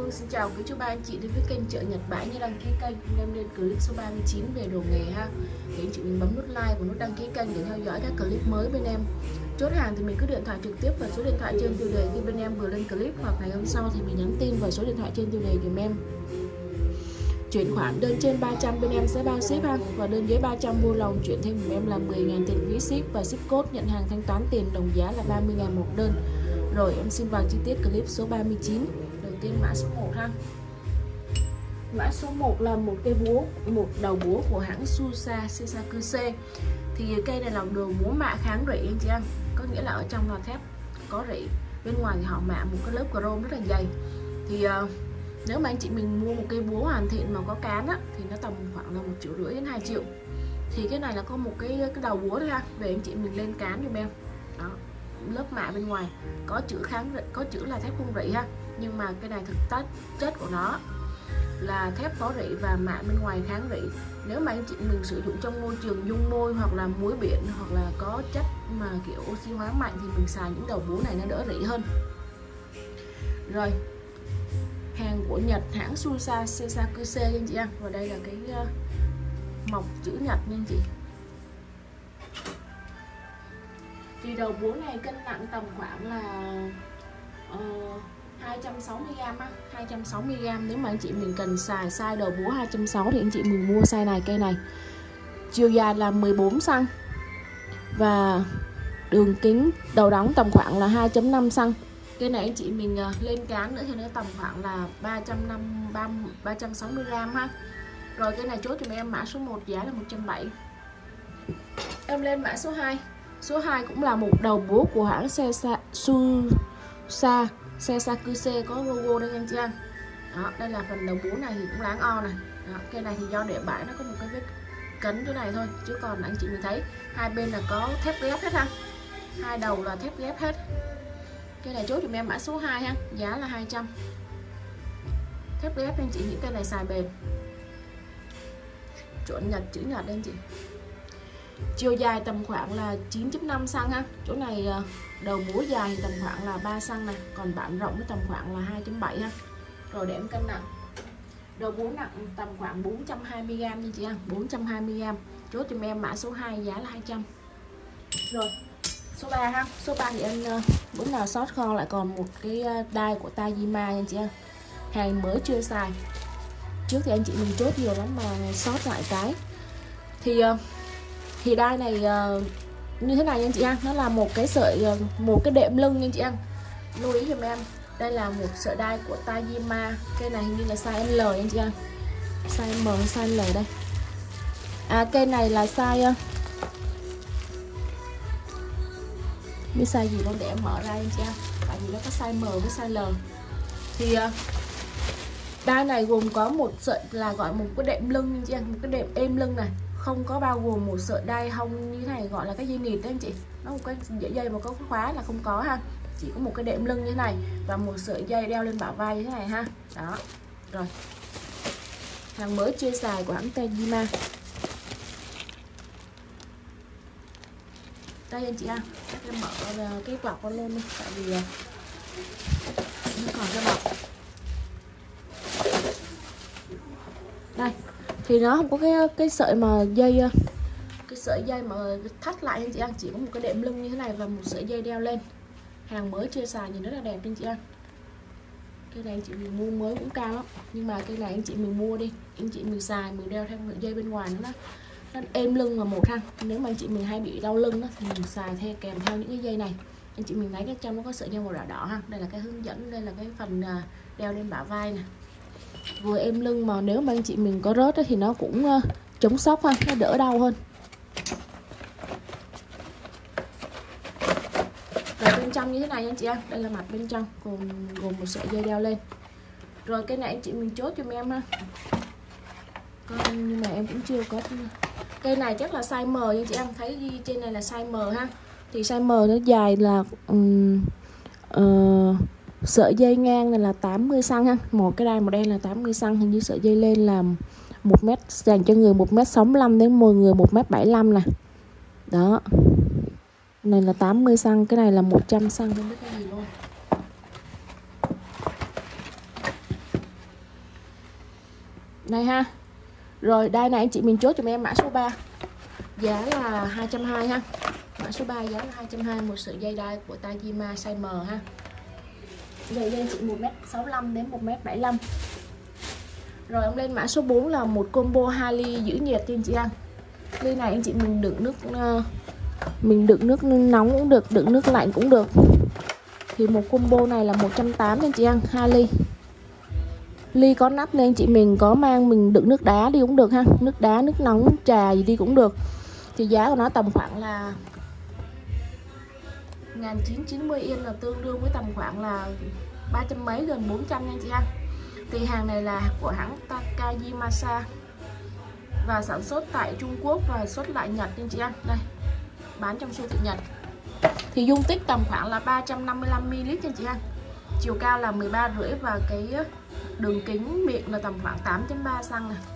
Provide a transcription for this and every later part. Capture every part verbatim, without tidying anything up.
Hương xin chào quý chú ba anh chị đến với kênh Chợ Nhật Bãi. Như đăng ký kênh em lên clip số ba mươi chín về đồ nghề ha. Thì anh chị mình bấm nút like và nút đăng ký kênh để theo dõi các clip mới bên em. Chốt hàng thì mình cứ điện thoại trực tiếp vào số điện thoại trên tiêu đề khi bên em vừa lên clip, hoặc ngày hôm sau thì mình nhắn tin vào số điện thoại trên tiêu đề dùm em. Chuyển khoản đơn trên ba trăm bên em sẽ bao ship ha, và đơn dưới ba trăm vui lòng chuyển thêm của em là mười nghìn tiền phí ship và ship code nhận hàng thanh toán tiền đồng giá là ba mươi nghìn một đơn. Rồi em xin vào chi tiết clip số ba mươi chín. Đầu tiên mã số một ha. Mã số một là một cây búa, một đầu búa của hãng Susa Seisakusa. Thì cây này là đồ búa mạ kháng rỉ anh chị em, có nghĩa là ở trong là thép có rỉ, bên ngoài thì họ mạ một cái lớp chrome rất là dày. Thì uh, nếu mà anh chị mình mua một cây búa hoàn thiện mà có cán á, thì nó tầm khoảng là một triệu rưỡi đến hai triệu. Thì cái này là có một cái cái đầu búa thôi ha, về anh chị mình lên cán giùm em. Đó, lớp mạ bên ngoài có chữ kháng rỉ, có chữ là thép không rỉ ha, nhưng mà cái này thực chất chất của nó là thép có rỉ và mạ bên ngoài kháng rỉ. Nếu mà anh chị mình sử dụng trong môi trường dung môi hoặc là muối biển hoặc là có chất mà kiểu oxy hóa mạnh thì mình xài những đầu búa này nó đỡ rỉ hơn. Rồi, hàng của Nhật, hãng Susa Seisakusa anh chị em. Và đây là cái uh, mộc chữ Nhật nha anh chị. Thì đầu búa này cân nặng tầm khoảng là uh, hai trăm sáu mươi gam á, hai trăm sáu mươi gam. Nếu mà anh chị mình cần xài size đầu búa hai trăm sáu mươi thì anh chị mình mua size này, cây này. Chiều dài là mười bốn xăng ti mét và đường kính đầu đóng tầm khoảng là hai phẩy năm xăng ti mét. Cây này anh chị mình lên cán nữa thì nó tầm khoảng là ba trăm năm mươi, ba trăm sáu mươi gam ha. Rồi cây này chốt cho em mã số một giá là một trăm bảy mươi. Em lên mã số hai. Số hai cũng là một đầu búa của hãng Susa Seisakusa, có logo đây anh chị em. Đó, đây là phần đầu búa này thì cũng láng o này. Đó, cây này thì do để bãi nó có một cái vết cấn chỗ này thôi, chứ còn anh chị mình thấy hai bên là có thép ghép hết ha. Hai đầu là thép ghép hết. Cây này chốt cho em mã số hai ha, giá là hai trăm. Thép ghép anh chị, những cây này xài bền. Chuẩn Nhật, chữ Nhật đây anh chị. Chiều dài tầm khoảng là chín phẩy năm xăng ti mét ha. Chỗ này đầu búa dài tầm khoảng là ba xăng ti mét này, còn bản rộng nó tầm khoảng là hai phẩy bảy ha. Rồi để em cân nặng. Đầu búa nặng tầm khoảng bốn trăm hai mươi gam nha chị em, bốn trăm hai mươi gam. Chốt cho em mã số hai giá là hai trăm. Rồi, số ba ha. Số ba thì em bữa nào sót kho lại còn một cái đai của Tajima nha chị em. Hàng mới chưa xài. Trước thì anh chị mình chốt nhiều lắm mà sót lại cái. Thì thì đai này uh, như thế này nha chị em, nó là một cái sợi uh, một cái đệm lưng nha chị em. Lưu ý giùm em, đây là một sợi đai của Tajima. Cây này hình như là size L nha chị em, size M, size L đây. À, cây này là size uh, biết size gì đâu để em mở ra nha chị em, tại vì nó có size M với size L. Thì uh, đai này gồm có một sợi là gọi một cái đệm lưng nha chị em, một cái đệm êm lưng này, không có bao gồm một sợi đai hông như thế này gọi là cái dây nịt đấy anh chị. Nó một cái dây dây mà có cái khóa là không có ha, chỉ có một cái đệm lưng như thế này và một sợi dây đeo lên bả vai như thế này ha. Đó. Rồi, hàng mới chưa xài của hãng Tajima. Đây anh chị ha, các em mở cái bọc con lên đi, tại vì nó còn cái bọc. Đây, thì nó không có cái cái sợi mà dây, cái sợi dây mà thắt lại anh chị ăn, chỉ có một cái đệm lưng như thế này và một sợi dây đeo lên. Hàng mới chưa xài nhìn rất là đẹp anh chị ăn. Cái này anh chị mình mua mới cũng cao lắm, nhưng mà cái này anh chị mình mua đi, anh chị mình xài mình đeo theo dây bên ngoài nó nó êm lưng là một ha. Nếu mà anh chị mình hay bị đau lưng đó, thì mình xài theo kèm theo những cái dây này. Anh chị mình thấy cái trong nó có sợi dây màu đỏ đỏ ha. Đây là cái hướng dẫn, đây là cái phần đeo lên bả vai này, vừa êm lưng mà nếu mà anh chị mình có rớt thì nó cũng uh, chống sốc ha, nó đỡ đau hơn. Rồi bên trong như thế này anh chị em, đây là mặt bên trong gồm gồm một sợi dây đeo lên. Rồi cái này anh chị mình chốt cho em ha. Còn, nhưng mà em cũng chưa có. Cây này chắc là size M nha chị em, thấy ghi trên này là size M ha. Thì size M nó dài là um, uh, sợi dây ngang này là tám mươi xăng ti mét ha, một cái đai màu đen là tám mươi xăng ti mét, hình như sợi dây lên là một mét, dành cho người một mét sáu mươi lăm đến một người một mét bảy mươi lăm nè. Đó. Này là tám mươi xăng ti mét, cái này là một trăm xăng ti mét, không biết cái gì luôn. Đây ha. Rồi đây này anh chị mình chốt cho em mã số ba. Giá là hai trăm hai mươi ha. Mã số ba giá là hai trăm hai mươi, một sợi dây đai của Tajima size M ha. Dây lên chị một mét sáu mươi lăm đến một mét bảy mươi lăm. Rồi em lên mã số bốn là một combo hai ly giữ nhiệt cho anh chị ăn. Ly này anh chị mình đựng nước mình đựng nước nóng cũng được, đựng nước lạnh cũng được. Thì một combo này là một trăm tám mươi anh chị ăn, hai ly. Ly có nắp nên anh chị mình có mang mình đựng nước đá đi cũng được ha, nước đá, nước nóng, trà gì đi cũng được. Thì giá của nó tầm khoảng là một nghìn chín trăm chín mươi yên, là tương đương với tầm khoảng là ba trăm mấy, gần bốn trăm nha anh chị ăn. Thì hàng này là của hãng Takayimasa và sản xuất tại Trung Quốc và xuất lại Nhật anh chị ăn. Đây, bán trong siêu thị Nhật. Thì dung tích tầm khoảng là ba trăm năm mươi lăm mi li lít anh chị ăn. Chiều cao là mười ba rưỡi và cái đường kính miệng là tầm khoảng tám chấm ba xăng này.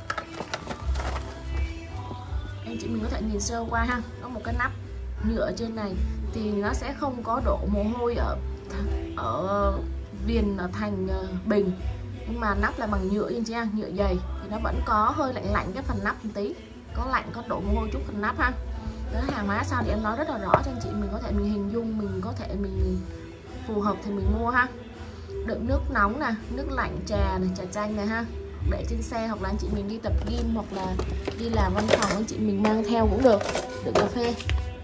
Anh chị mình có thể nhìn sơ qua ha, có một cái nắp nhựa ở trên này thì nó sẽ không có đổ mồ hôi ở ở viền ở thành bình, nhưng mà nắp là bằng nhựa anh chị ăn, nhựa dày thì nó vẫn có hơi lạnh lạnh cái phần nắp một tí, có lạnh có đổ mồ hôi chút phần nắp ha. Đó, hàng hóa sao thì em nói rất là rõ cho anh chị mình có thể mình hình dung, mình có thể mình phù hợp thì mình mua ha. Đựng nước nóng nè, nước lạnh, trà này, trà chanh này ha, để trên xe hoặc là anh chị mình đi tập gym hoặc là đi làm văn phòng anh chị mình mang theo cũng được. Đựng cà phê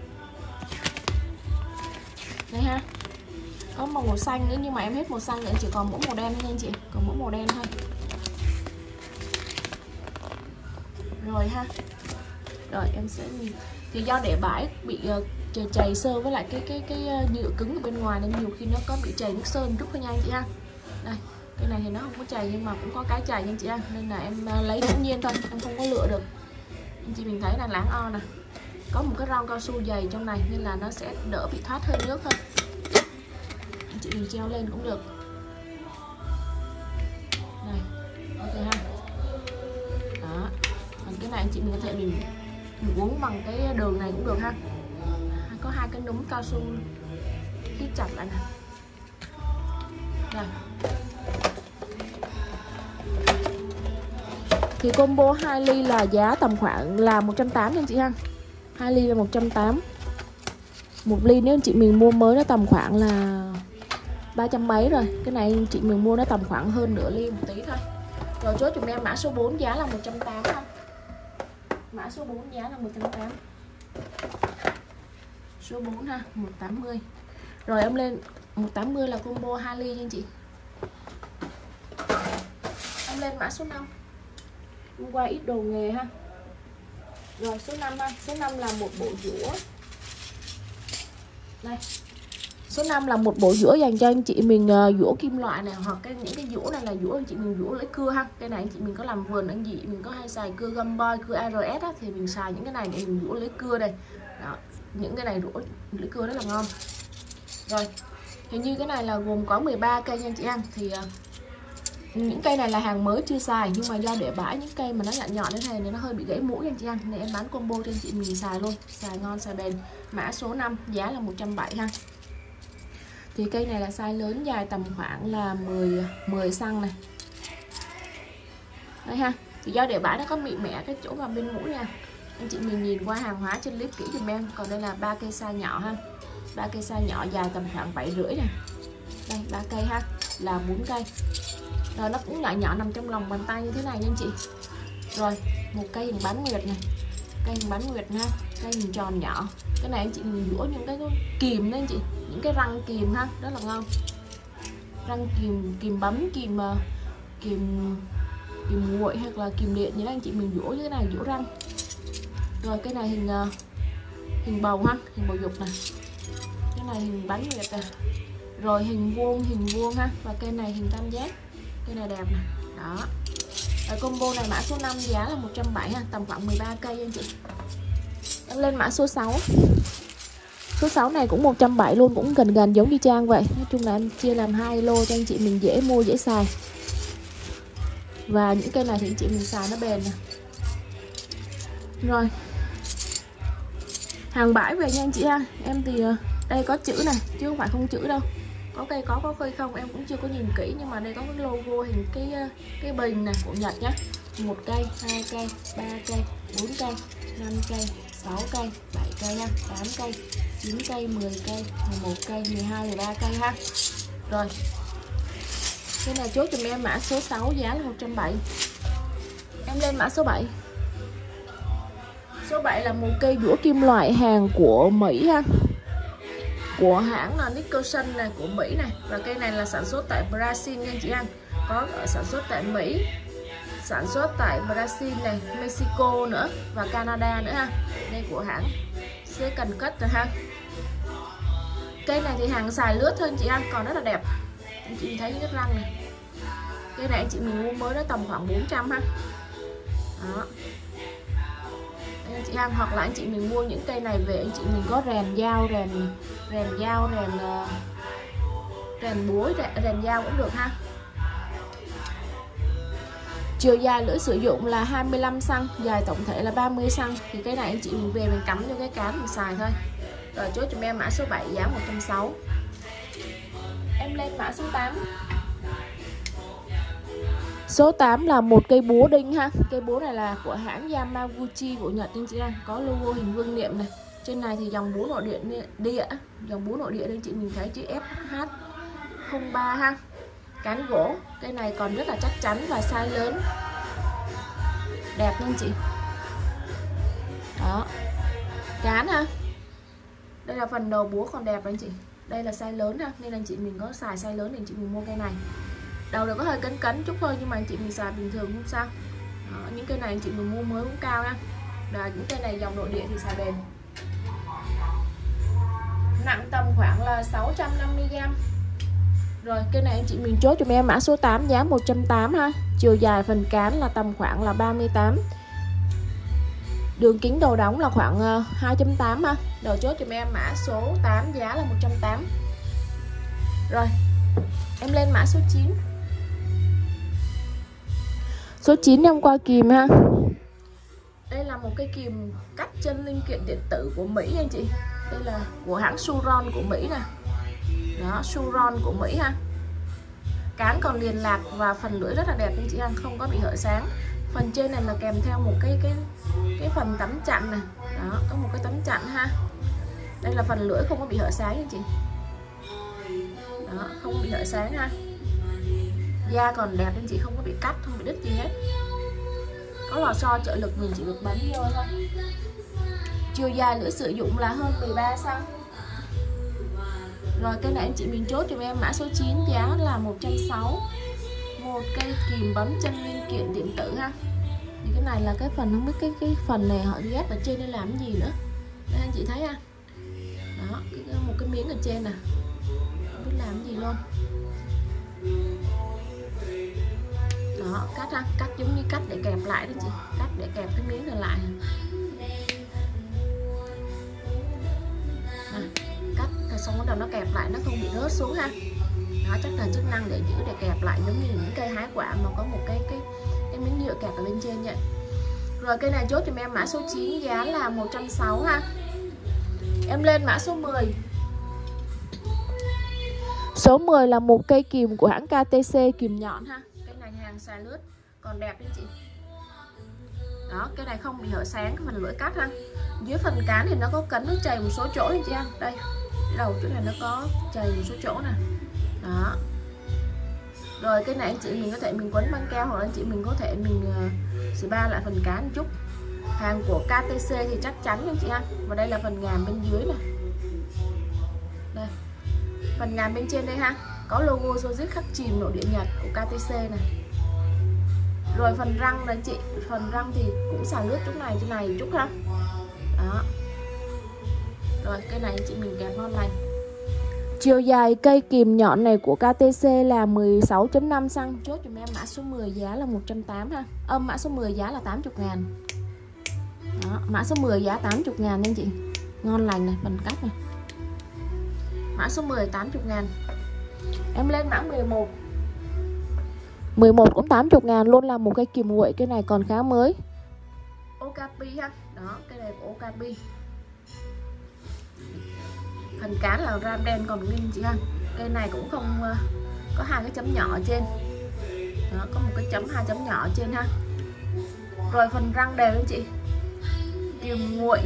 đây ha, có màu, màu xanh nữa nhưng mà em hết màu xanh rồi, chỉ còn mỗi màu đen thôi anh chị, còn mỗi màu đen thôi. Rồi ha, rồi em sẽ nhìn. Thì do để bãi bị uh, chảy, chảy sơ với lại cái cái cái uh, nhựa cứng ở bên ngoài nên nhiều khi nó có bị chảy nước sơn chút thôi nha anh chị ha. Đây, cái này thì nó không có chảy nhưng mà cũng có cái chảy nha anh chị ha, nên là em uh, lấy tự nhiên thôi, em không có lựa được. Anh chị mình thấy là láng o nè, có một cái ron cao su dày trong này nên là nó sẽ đỡ bị thoát hơi nước hơn. Anh chị mình treo lên cũng được. Này, ok ha. Đó, còn cái này anh chị mình có thể mình mình uống bằng cái đường này cũng được ha. Có hai cái núm cao su hít chặt lại nè. Rồi. Thì combo hai ly là giá tầm khoảng là một trăm tám mươi anh chị ha. hai ly là một trăm tám mươi. Một ly nếu anh chị mình mua mới nó tầm khoảng là ba trăm mấy rồi. Cái này anh chị mình mua nó tầm khoảng hơn nửa ly một tí thôi. Rồi chốt chúng em mã số bốn giá là một trăm tám mươi ha. Mã số bốn giá là một trăm tám mươi. Số bốn ha, một trăm tám mươi. Rồi em lên một trăm tám mươi là combo hai ly nha anh chị. Em lên mã số năm. Hôm qua ít đồ nghề ha. Rồi số năm ha, số năm là một bộ dũa. Đây. Số năm là một bộ dũa dành cho anh chị mình uh, dũa kim loại này, hoặc cái những cái dũa này là dũa anh chị mình dũa lấy cưa ha. Cái này anh chị mình có làm vườn anh chị mình có hay xài cưa găm boy, cưa a rờ ét á, thì mình xài những cái này để mình dũa lấy cưa đây. Đó, những cái này dũa lấy cưa rất là ngon. Rồi, hình như cái này là gồm có mười ba cây nha anh chị ăn. Thì uh, những cây này là hàng mới chưa xài, nhưng mà do để bãi những cây mà nó nhọn nhọn thế này nên nó hơi bị gãy mũi anh chị ăn, nên em bán combo cho anh chị mình xài luôn, xài ngon xài bền. Mã số năm giá là một trăm bảy mươi ha. Thì cây này là size lớn, dài tầm khoảng là mười mười xăng này. Đây ha. Thì do để bãi nó có bị mẻ cái chỗ vào bên mũi nha. Anh chị mình nhìn qua hàng hóa trên clip kỹ dùm em. Còn đây là ba cây size nhỏ ha. ba cây size nhỏ dài tầm khoảng bảy rưỡi này. Đây ba cây ha, là bốn cây. Rồi nó cũng nhỏ nhỏ nằm trong lòng bàn tay như thế này nha anh chị. Rồi, một cây hình bán nguyệt này. Cây hình bán nguyệt ha, cây hình tròn nhỏ. Cái này anh chị mình dũa những cái kìm đấy anh chị, những cái răng kìm ha, rất là ngon. Răng kìm, kìm bấm, kìm kìm kìm nguội hoặc là kìm điện như anh chị mình dũa như thế này, dũa răng. Rồi cái này hình hình bầu ha, hình bầu dục này. Cái này hình bán nguyệt này. Rồi hình vuông, hình vuông ha, và cây này hình tam giác. Cây này đẹp này. Đó. Rồi combo này mã số năm giá là một trăm bảy mươi ha, tầm khoảng mười ba cây anh chị. Em lên mã số sáu. Số sáu này cũng một trăm bảy mươi luôn, cũng gần gần giống như Trang vậy. Nói chung là em chia làm hai lô cho anh chị mình dễ mua dễ xài. Và những cây này thì anh chị mình xài nó bền nè. Rồi. Hàng bãi về nha anh chị ha. Em thì đây có chữ này, chứ không phải không chữ đâu. Có cây có có cây không em cũng chưa có nhìn kỹ, nhưng mà đây có cái logo hình cái cái bình này của Nhật nhá. một cây, hai cây, ba cây, bốn cây, năm cây, sáu cây, bảy cây ha, tám cây, chín cây, mười cây, mười một cây, mười hai, mười ba cây ha. Rồi. Cái này chốt cho em mã số sáu giá là một trăm bảy mươi. Em lên mã số bảy. Số bảy là một cây đũa kim loại hàng của Mỹ ha. Của hãng là Nicholson này, của Mỹ này. Và cây này là sản xuất tại Brazil nha chị An. Có ở sản xuất tại Mỹ, sản xuất tại Brazil này, Mexico nữa và Canada nữa ha. Đây của hãng Second Cut rồi ha. Cây này thì hàng xài lướt thôi chị An, còn rất là đẹp. Anh chị thấy cái răng này. Cây này anh chị mình mua mới nó tầm khoảng bốn trăm ha. Đó. Đây anh chị An, hoặc là anh chị mình mua những cây này về anh chị mình có rèn dao, rèn rèn dao, rèn uh, rèn búa, rèn, rèn dao cũng được ha. Chiều dài lưỡi sử dụng là hai mươi lăm xăng ti mét, dài tổng thể là ba mươi xăng ti mét. Thì cái này anh chị mình về mình cắm cho cái cán mình xài thôi. Rồi chốt cho em mã số bảy giá một trăm sáu mươi. Em lên mã số tám. Số tám là một cây búa đinh ha. Cây búa này là của hãng Yamaguchi của Nhật anh chị em, có logo hình vương niệm này. Trên này thì dòng búa nội địa địa, dòng búa nội địa đây chị mình thấy chữ F H không ba ha. Cán gỗ, cây này còn rất là chắc chắn và size lớn. Đẹp nha anh chị. Đó. Cán ha. Đây là phần đầu búa còn đẹp anh chị. Đây là size lớn ha, nên anh chị mình có xài size lớn thì anh chị mình mua cây này. Đầu nó có hơi cấn cấn chút thôi nhưng mà anh chị mình xài bình thường không sao. Đó, những cây này anh chị mình mua mới cũng cao nha. Và những cây này dòng nội địa thì xài bền. Nặng tầm khoảng là sáu trăm năm mươi gam. Rồi cây này anh chị mình chốt cho em mã số tám giá một trăm tám mươi ha. Chiều dài phần cán là tầm khoảng là ba mươi tám. Đường kính đầu đóng là khoảng hai chấm tám ha. Đầu chốt cho em mã số tám giá là một trăm tám mươi. Rồi. Em lên mã số chín. Số chín em qua kìm ha. Đây là một cái kìm cắt chân linh kiện điện tử của Mỹ anh chị. Đây là của hãng Suron của Mỹ nè. Đó, Suron của Mỹ ha. Cán còn liền lạc và phần lưỡi rất là đẹp anh chị ha, không có bị hở sáng. Phần trên này là kèm theo một cái cái cái phần tấm chặn này. Đó, có một cái tấm chặn ha. Đây là phần lưỡi không có bị hở sáng anh chị. Đó, không bị hở sáng ha. Da còn đẹp anh chị, không có bị cắt, không bị đứt gì hết. Có lò xo trợ lực mình chỉ được bấm vô thôi. Chiều dài lưỡi sử dụng là hơn mười ba xăng ti mét. Rồi cái này anh chị mình chốt cho em mã số chín giá là một trăm sáu mươi. Một cây kìm bấm chân linh kiện điện tử ha. Thì cái này là cái phần không biết cái cái phần này họ ghép ở trên đây làm gì nữa. Đây anh chị thấy ha. Đó, cái, một cái miếng ở trên nè. Không biết làm gì luôn. Đó, cắt ha, cắt giống như cắt để kẹp lại đó chị, cắt để kẹp cái miếng này lại. À, cắt rồi xong bắt đầu nó kẹp lại, nó không bị rớt xuống ha. Đó, chắc là chức năng để giữ để kẹp lại giống như những cây hái quả mà có một cái cái cái miếng nhựa kẹp ở bên trên vậy. Rồi cây này chốt cho em mã số chín giá là một trăm sáu mươi ha. Em lên mã số mười. Số mười là một cây kìm của hãng K T C kìm nhọn ha. Cây này hàng xài lướt còn đẹp đấy chị. Đó, cái này không bị hở sáng cái phần lưỡi cắt ha. Dưới phần cán thì nó có cấn nước chảy một số chỗ này chị em. Đây, cái đầu chỗ này nó có chảy một số chỗ nè. Đó. Rồi cái này anh chị mình có thể mình quấn băng keo, hoặc là anh chị mình có thể mình uh, spa lại phần cán một chút. Hàng của K T C thì chắc chắn nha chị ha. Và đây là phần ngàm bên dưới này. Đây. Phần ngàm bên trên đây ha, có logo Sojitz khắc chìm nội địa Nhật của K T C này. Rồi phần răng đấy chị, phần răng thì cũng xài lướt chút này chỗ này chút ha. Đó. Rồi cái này chị mình kẹp ngon lành. Chiều dài cây kìm nhọn này của K T C là mười sáu chấm năm xăng ti mét. Chốt cho em mã số mười giá là một trăm tám mươi ha. Âm mã số mười giá là tám mươi ngàn. Đó, mã số mười giá tám mươi ngàn anh chị. Ngon lành này, phần cắt này. Mã số mười tám mươi ngàn. Em lên mã mười một. mười một cũng tám mươi ngàn luôn, là một cây kìm nguội, cái này còn khá mới. Okapi ha. Đó, cái này của Okapi. Phần cán là ram đen còn nguyên chị ha. Cây này cũng không có hai cái chấm nhỏ ở trên. Đó, có một cái chấm hai chấm nhỏ ở trên ha. Rồi phần răng đều anh chị, kìm nguội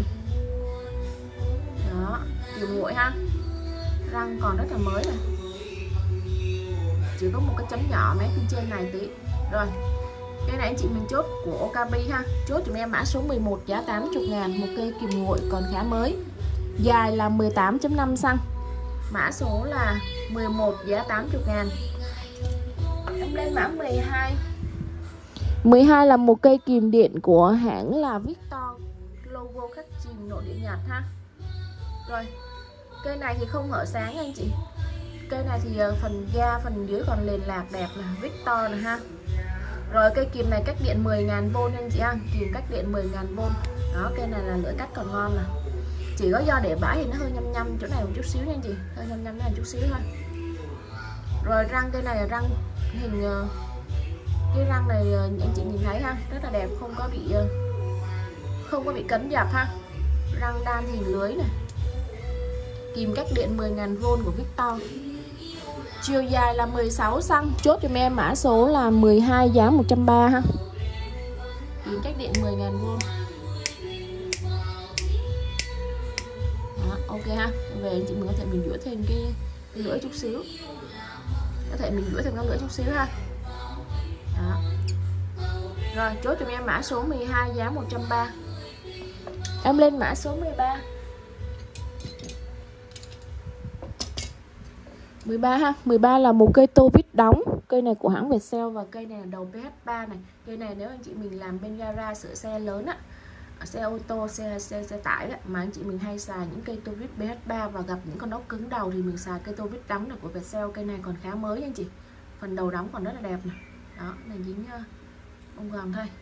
đó, kìm nguội ha, răng còn rất là mới này, chỉ có một cái chấm nhỏ mé bên trên này tí. Rồi cái này anh chị mình chốt của Okapi ha, chốt cho em mã số mười một giá tám mươi ngàn, một cây kìm nguội còn khá mới, dài là mười tám chấm năm xăng, mã số là mười một giá tám mươi ngàn. Em lên mã mười hai. mười hai là một cây kìm điện của hãng là Victor, logo khắc chìm nội địa Nhật ha. Rồi cây này thì không hở sáng anh chị, cây này thì phần da phần dưới còn liền lạc đẹp là Victor này ha. Rồi cây kìm này cách điện mười ngàn vôn anh chị ạ, kìm cách điện mười ngàn vôn đó. Cây này là lưỡi cắt còn ngon nè, chỉ có do để bãi thì nó hơi nhăm nhăm chỗ này một chút xíu nha anh chị, hơi nhăm nhăm này chút xíu thôi. Rồi răng cây này là răng hình, cái răng này anh chị nhìn thấy ha, rất là đẹp, không có bị không có bị cấn dập ha. Răng đan hình lưới này, kìm cách điện mười ngàn vôn của Victor, chiều dài là mười sáu xăng, chốt cho em mã số là mười hai giá một trăm ba mươi ha, kìm cách điện mười ngàn vôn đó, ok ha. Về anh chị mình có thể mình rửa thêm cái, cái lưỡi chút xíu, có thể mình rửa thêm cái lưỡi chút xíu ha đó. Rồi chốt cho em mã số mười hai giá một trăm ba mươi. Em lên mã số mười ba. mười ba ha, mười ba là một cây tô vít đóng, cây này của hãng Vietcell và cây này là đầu pê hát ba này. Cây này nếu anh chị mình làm bên gara sửa xe lớn á, xe ô tô, xe xe xe tải đó, mà anh chị mình hay xài những cây tô vít pê hát ba và gặp những con ốc cứng đầu thì mình xài cây tô vít đóng này của Vietcell. Cây này còn khá mới anh chị, phần đầu đóng còn rất là đẹp này đó, này dính uh, bông gòn thôi.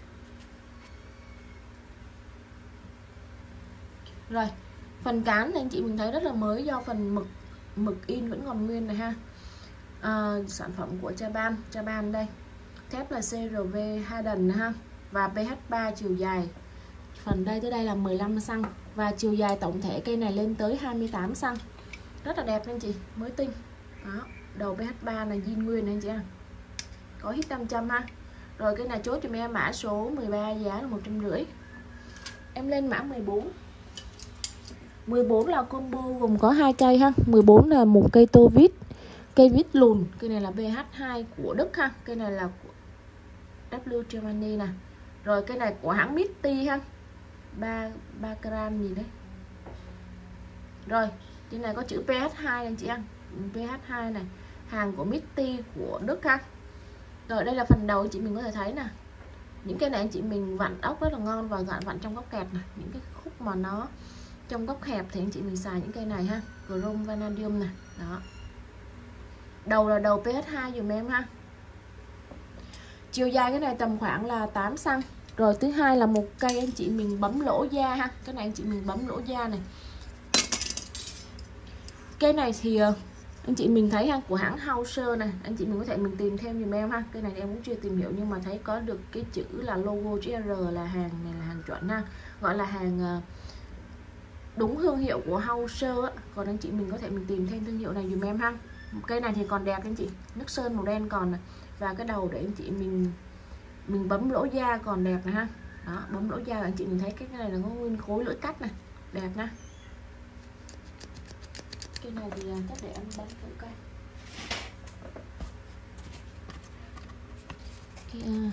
Rồi phần cán thì anh chị mình thấy rất là mới, do phần mực mực in vẫn còn nguyên này ha. À, sản phẩm của Chaban, Chaban đây, thép là xê rờ vê Harden ha, và pê hát ba, chiều dài phần đây tới đây là mười lăm xăng và chiều dài tổng thể cây này lên tới hai mươi tám xăng, rất là đẹp anh chị, mới tinh đó. Đầu pê hát ba này zin nguyên anh chị ạ, có hít năm trăm ha. Rồi cái này chốt cho em mã số mười ba giá là một trăm rưỡi. Em lên mã mười bốn. mười bốn là combo gồm có hai cây ha. mười bốn là một cây tô vít, cây vít lùn, cây này là pê hát hai của Đức ha, cây này là của W Germany nè. Rồi cây này của hãng Mitty ha, ba ba gram gì đấy. Rồi trên này có chữ pê hát hai anh chị ăn, pê hát hai này, hàng của Mitty của Đức ha. Rồi đây là phần đầu anh chị mình có thể thấy nè, những cái này anh chị mình vặn ốc rất là ngon và gạn vặn trong góc kẹt này, những cái khúc mà nó trong góc hẹp thì anh chị mình xài những cây này ha, chrome vanadium này đó. Đầu là đầu pê hát hai dùm em ha. Chiều dài cái này tầm khoảng là tám xăng. Rồi thứ hai là một cây anh chị mình bấm lỗ da ha, cái này anh chị mình bấm lỗ da này. Cây này thì anh chị mình thấy ha, của hãng Hauser này, anh chị mình có thể mình tìm thêm dùm em ha. Cây này em cũng chưa tìm hiểu nhưng mà thấy có được cái chữ là logo chữ R, là hàng này là hàng chuẩn ha, gọi là hàng đúng thương hiệu của Hauser á. Còn anh chị mình có thể mình tìm thêm thương hiệu này dùm em ha. Cây này thì còn đẹp anh chị, nước sơn màu đen còn này, và cái đầu để anh chị mình mình bấm lỗ da còn đẹp này ha đó, bấm lỗ da anh chị mình thấy cái này là có nguyên khối lưỡi cắt này, đẹp nha. Cái này thì chắc để em bấm thử coi. Cái, uh...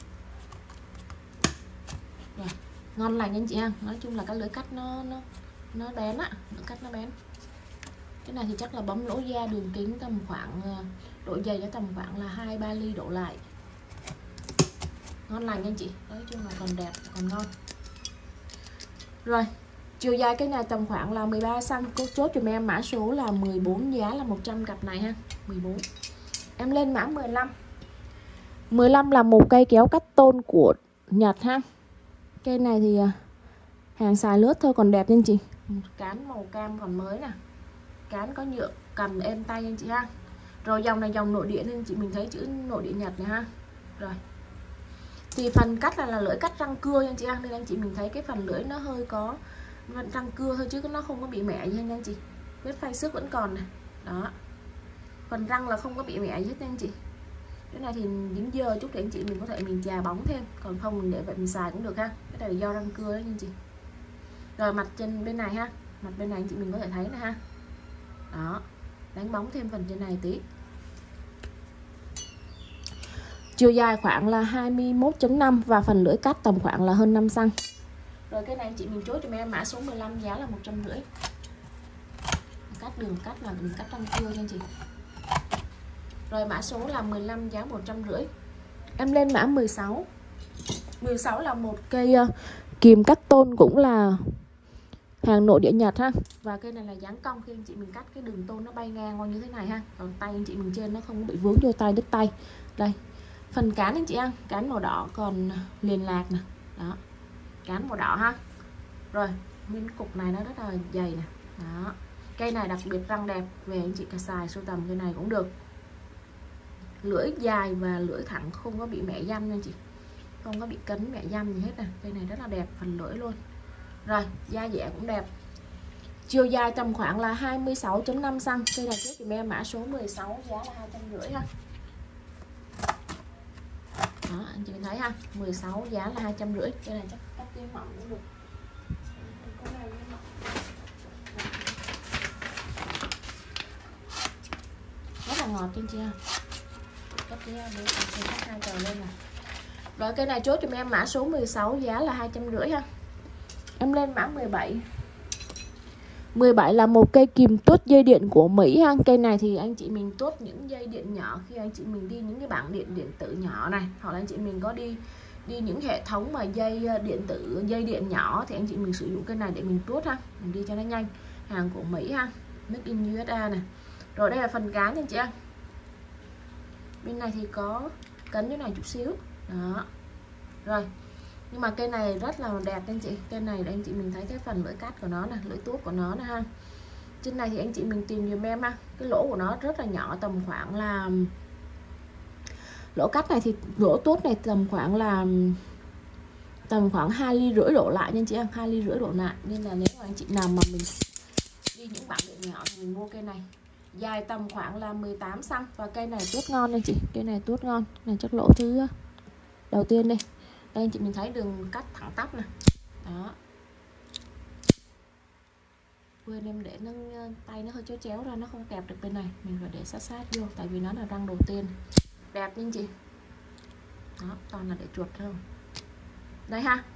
rồi, ngon lành anh chị ha. Nói chung là cái lưỡi cắt nó nó nó bén á, lưỡi cắt nó bén. Cái này thì chắc là bấm lỗ da, đường kính tầm khoảng độ dày cho tầm khoảng là hai ba ly đổ lại. Ngon lành anh chị, nói chung là còn đẹp, còn ngon. Rồi, chiều dài cái này tầm khoảng là mười ba xăng, cô chốt cho em mã số là mười bốn giá là một trăm cặp này ha, mười bốn. Em lên mã mười lăm. mười lăm là một cây kéo cắt tôn của Nhật ha. Cây này thì hàng xài lướt thôi, còn đẹp anh chị. Cán màu cam còn mới nè, cán có nhựa, cầm êm tay anh chị ha. Rồi dòng này dòng nội địa nên chị mình thấy chữ nội địa Nhật này ha. Rồi thì phần cắt là, là lưỡi cắt răng cưa anh chị ha, nên anh chị mình thấy cái phần lưỡi nó hơi có răng cưa thôi chứ nó không có bị mẻ gì anh chị. Vết phay xước vẫn còn này đó, phần răng là không có bị mẻ gì hết anh chị. Cái này thì dính dơ chút thì anh chị mình có thể mình chà bóng thêm, còn không mình để vậy mình xài cũng được ha. Cái này là do răng cưa đấy anh chị. Rồi mặt trên bên này ha, mặt bên này anh chị mình có thể thấy nè ha. Đó, đánh bóng thêm phần trên này tí. Chiều dài khoảng là hai mươi mốt chấm năm và phần lưỡi cắt tầm khoảng là hơn năm xăng. Rồi cái này anh chị mình chốt cho em mã số mười lăm, giá là một trăm rưỡi. Cắt đường cắt là đường cắt răng cưa nha anh chị. Rồi mã số là mười lăm, giá một trăm rưỡi. Em lên mã mười sáu. mười sáu là một cây uh, kìm cắt tôn, cũng là hàng nội địa Nhật ha. Và cây này là dáng cong, khi anh chị mình cắt cái đường tôn nó bay ngang qua như thế này ha. Còn tay anh chị mình trên nó không bị vướng vô tay đứt tay. Đây. Phần cán anh chị ăn, cán màu đỏ còn liền lạc nè. Đó. Cán màu đỏ ha. Rồi, miếng cục này nó rất là dày nè. Đó. Cây này đặc biệt răng đẹp, về anh chị cả xài sưu tầm cây này cũng được. Lưỡi dài và lưỡi thẳng, không có bị mẹ dăm nha chị. Không có bị cấn mẹ dăm gì hết nè. Cây này rất là đẹp phần lưỡi luôn. Rồi, da dẻ cũng đẹp. Chiều dài tầm khoảng là hai mươi sáu chấm năm xăng. Cây này trước thì em mã số mười sáu, giá là hai trăm rưỡi ha. Đó, anh chị thấy ha, mười sáu giá là hai trăm rưỡi. Cây này chắc cắt cái mỏng cũng được. Rất là ngọt trên chị ha. Cắt cái để cắt hai tờ lên nè. Rồi cây này chốt cho em mã số mười sáu, giá là hai trăm rưỡi ha. Em lên mã mười bảy. mười bảy là một cây kìm tuốt dây điện của Mỹ ha. Cây này thì anh chị mình tuốt những dây điện nhỏ khi anh chị mình đi những cái bảng điện điện tử nhỏ này, hoặc là anh chị mình có đi đi những hệ thống mà dây điện tử, dây điện nhỏ thì anh chị mình sử dụng cây này để mình tuốt ha, mình đi cho nó nhanh. Hàng của Mỹ ha, made in u ét a này. Rồi đây là phần cán nha chị ạ. Bên này thì có cấn cái này chút xíu. Đó. Rồi. Nhưng mà cây này rất là đẹp anh chị. Cây này để anh chị mình thấy cái phần lưỡi cắt của nó nè, lưỡi tuốt của nó nè ha. Trên này thì anh chị mình tìm giùm em ha. Cái lỗ của nó rất là nhỏ, tầm khoảng là lỗ cắt này thì lỗ tuốt này tầm khoảng là tầm khoảng hai ly rưỡi đổ lại nha chị em, hai ly rưỡi đổ lại. Nên là nếu mà anh chị nào mà mình đi những bảng điện nhỏ thì mình mua cây này. Dài tầm khoảng là mười tám xăng và cây này tuốt ngon anh chị. Cây này tuốt ngon. Này chắc lỗ thứ đầu tiên đi. Đây anh chị mình thấy đường cắt thẳng tắp nè. Đó. Quên em để nó tay nó hơi chéo chéo ra, nó không kẹp được bên này. Mình phải để sát sát vô, tại vì nó là răng đầu tiên. Đẹp nha anh chị. Đó, toàn là để chuột thôi. Đây ha.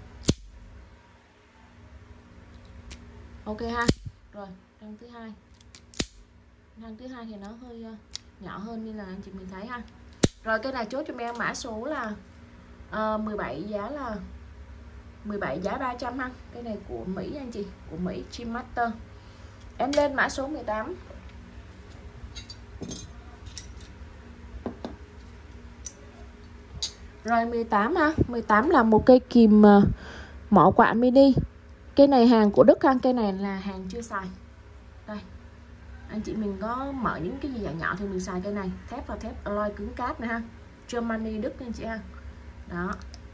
Ok ha. Rồi, răng thứ hai. Răng thứ hai thì nó hơi nhỏ hơn nên là anh chị mình thấy ha. Rồi cái này chốt cho em mã số là uh, mười bảy, giá là mười bảy, giá ba trăm ha. Cái này của Mỹ anh chị, của Mỹ Trim Master. Em lên mã số mười tám. Rồi mười tám ha, mười tám là một cây kìm uh, mỏ quạ mini. Cây này hàng của Đức ha, cây này là hàng chưa xài. Đây. Anh chị mình có mở những cái gì nhỏ nhỏ thì mình xài cây này. Thép là thép alloy cứng cáp này ha. Germany Đức anh chị ha. Đó.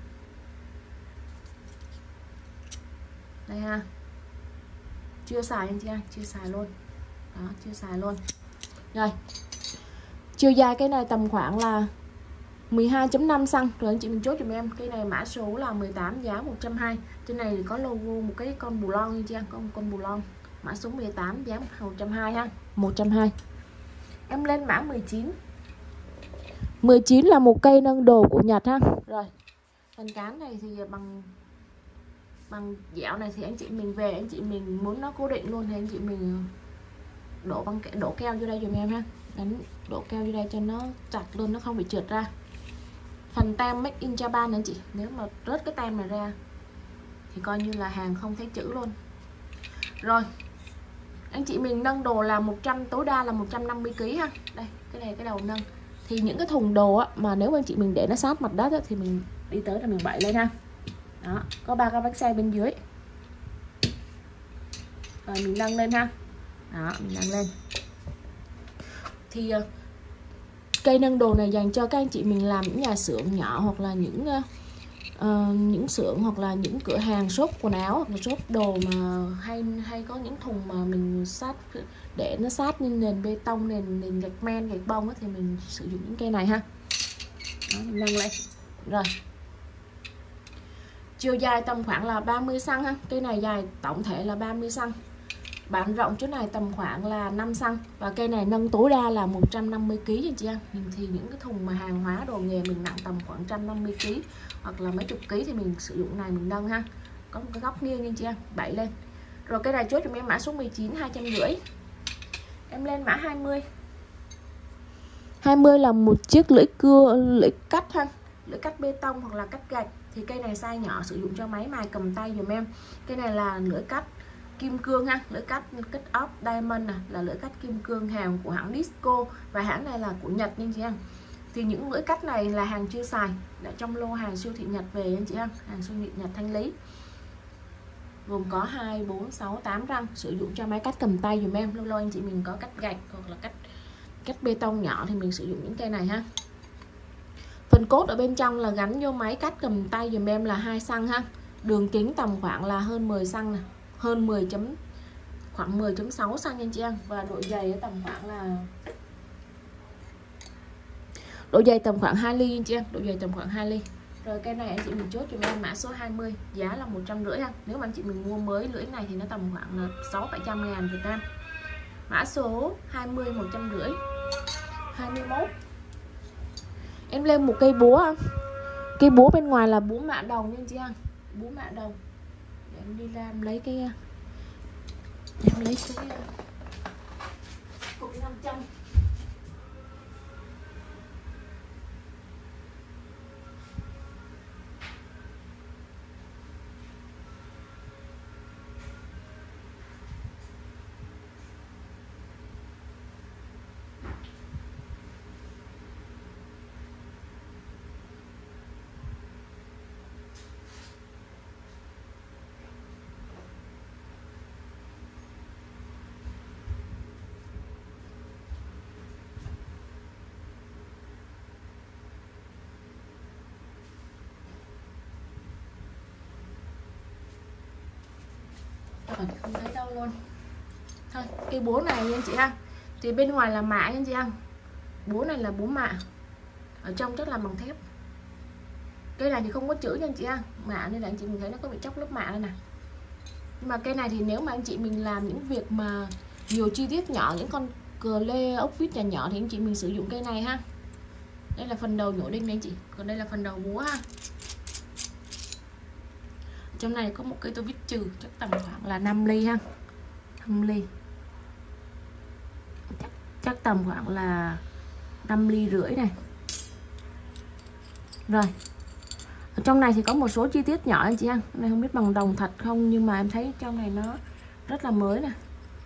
Đây ha. Chưa xài anh chị ha, chưa xài luôn. Đó, chưa xài luôn. Rồi. Chiều dài cây này tầm khoảng là mười hai chấm năm xăng. Rồi anh chị mình chốt giùm em. Cây này mã số là mười tám, giá một trăm hai mươi. Trên này thì có logo một cái con bù lon anh chị ha, có một con bù lon. Mã số mười tám, giá một trăm hai mươi ha, một trăm hai mươi. Em lên mã mười chín. mười chín là một cây nâng đồ của Nhật ha. Rồi. Phần cán này thì bằng bằng dẻo này thì anh chị mình về anh chị mình muốn nó cố định luôn thì anh chị mình đổ băng đổ keo vô đây giùm em ha. Đánh đổ keo vô đây cho nó chặt luôn, nó không bị trượt ra. Phần tem Made in Japan anh chị, nếu mà rớt cái tem này ra thì coi như là hàng không thấy chữ luôn. Rồi. Anh chị mình nâng đồ là một trăm, tối đa là một trăm năm mươi ki lô gam ha. Đây, cái này cái đầu nâng. Thì những cái thùng đồ á, mà nếu anh chị mình để nó sát mặt đất á, thì mình đi tới là mình bậy lên ha. Đó, có ba cái bánh xe bên dưới. Rồi mình nâng lên ha. Đó, mình nâng lên. Thì cây nâng đồ này dành cho các anh chị mình làm những nhà xưởng nhỏ hoặc là những uh, những xưởng hoặc là những cửa hàng shop quần áo hoặc là shop đồ mà hay hay có những thùng mà mình sát để nó sát lên nền bê tông, nền nền gạch men, gạch bông á, thì mình sử dụng những cây này ha. Đó, mình nâng lên. Rồi. Chiều dài tầm khoảng là ba mươi xăng ha. Cây này dài tổng thể là ba mươi xăng. Bản rộng chỗ này tầm khoảng là năm xăng. Và cây này nâng tối đa là một trăm năm mươi ki lô gam anh chị em. Mình thì những cái thùng mà hàng hóa đồ nghề mình nặng tầm khoảng một trăm năm mươi ki lô gam hoặc là mấy chục ký thì mình sử dụng này mình nâng ha. Có một cái góc nghiêng anh chị em, đẩy lên. Rồi cây này chốt cho em mã số mười chín hai trăm rưỡi. Em lên mã hai mươi. hai mươi là một chiếc lưỡi cưa, lưỡi cắt ha, lưỡi cắt bê tông hoặc là cắt gạch. Thì cây này size nhỏ sử dụng cho máy mài cầm tay dùm em. Cây này là lưỡi cắt kim cương ha, lưỡi cắt cắt off diamond này, là lưỡi cắt kim cương hàng của hãng Disco và hãng này là của Nhật nha chị em. Thì những lưỡi cắt này là hàng chưa xài, đã trong lô hàng siêu thị Nhật về anh chị em, hàng siêu thị Nhật thanh lý. Gồm có hai, bốn, sáu, tám răng, sử dụng cho máy cắt cầm tay dùm em. Lâu lâu anh chị mình có cắt gạch hoặc là cắt cắt bê tông nhỏ thì mình sử dụng những cây này ha. Phần cốt ở bên trong là gắn vô máy cắt cầm tay dùm em là hai xăng ha. Đường kính tầm khoảng là hơn mười xăng này, hơn mười chấm khoảng mười chấm sáu xăng anh chị em, và độ dày tầm khoảng là độ dày tầm khoảng hai ly anh chị em, độ dày tầm khoảng hai ly. Rồi cây này anh chị mình chốt cho em mã số hai mươi, giá là một trăm rưỡi ha. Nếu mà anh chị mình mua mới lưỡi này thì nó tầm khoảng là sáu bảy trăm ngàn Việt Nam. Mã số hai mươi một trăm rưỡi. hai mươi mốt. Em lên một cây búa ha. Cây búa bên ngoài là búa mạ đồng nha anh chị em, búa mạ đồng. Để em đi ra em lấy cái em lấy cái cục năm trăm. Không thấy đâu luôn. Thôi cái búa này anh chị ha, thì bên ngoài là mạ anh chị ha, búa này là búa mạ, ở trong chắc là bằng thép. Cây này thì không có chữ nha anh chị ha, mạ nên là anh chị mình thấy nó có bị chóc lớp mạ đây nè. Nhưng mà cây này thì nếu mà anh chị mình làm những việc mà nhiều chi tiết nhỏ, những con cờ lê ốc vít nhỏ nhỏ thì anh chị mình sử dụng cây này ha. Đây là phần đầu nhổ đinh này anh chị, còn đây là phần đầu búa ha. Trong này có một cây tô vít trừ chắc tầm khoảng là năm ly ha, năm ly chắc, chắc tầm khoảng là năm ly rưỡi này. Rồi ở trong này thì có một số chi tiết nhỏ anh chị ha, này không biết bằng đồng thật không nhưng mà em thấy trong này nó rất là mới nè.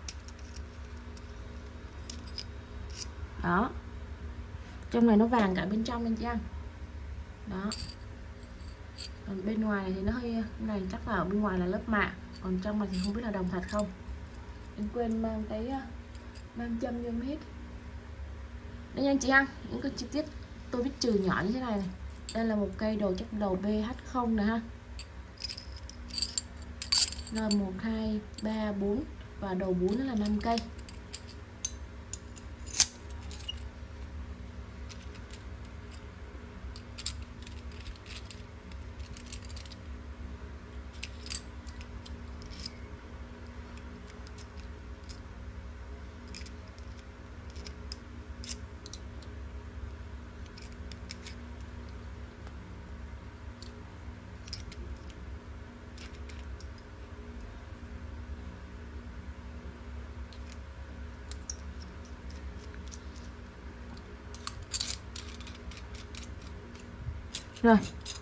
Đó, trong này nó vàng cả bên trong anh chị ha. Đó, còn bên ngoài này thì nó hơi này, chắc là ở bên ngoài là lớp mạ, còn trong này thì không biết là đồng thật không. Em quên mang cái mang châm vô hết. Đây nha anh chị ha, những cái chi tiết tôi viết trừ nhỏ như thế này, này. Đây là một cây đầu chắc đầu bê hát không nè ha. Rồi một, hai, ba, bốn và đầu bốn là năm cây. Rồi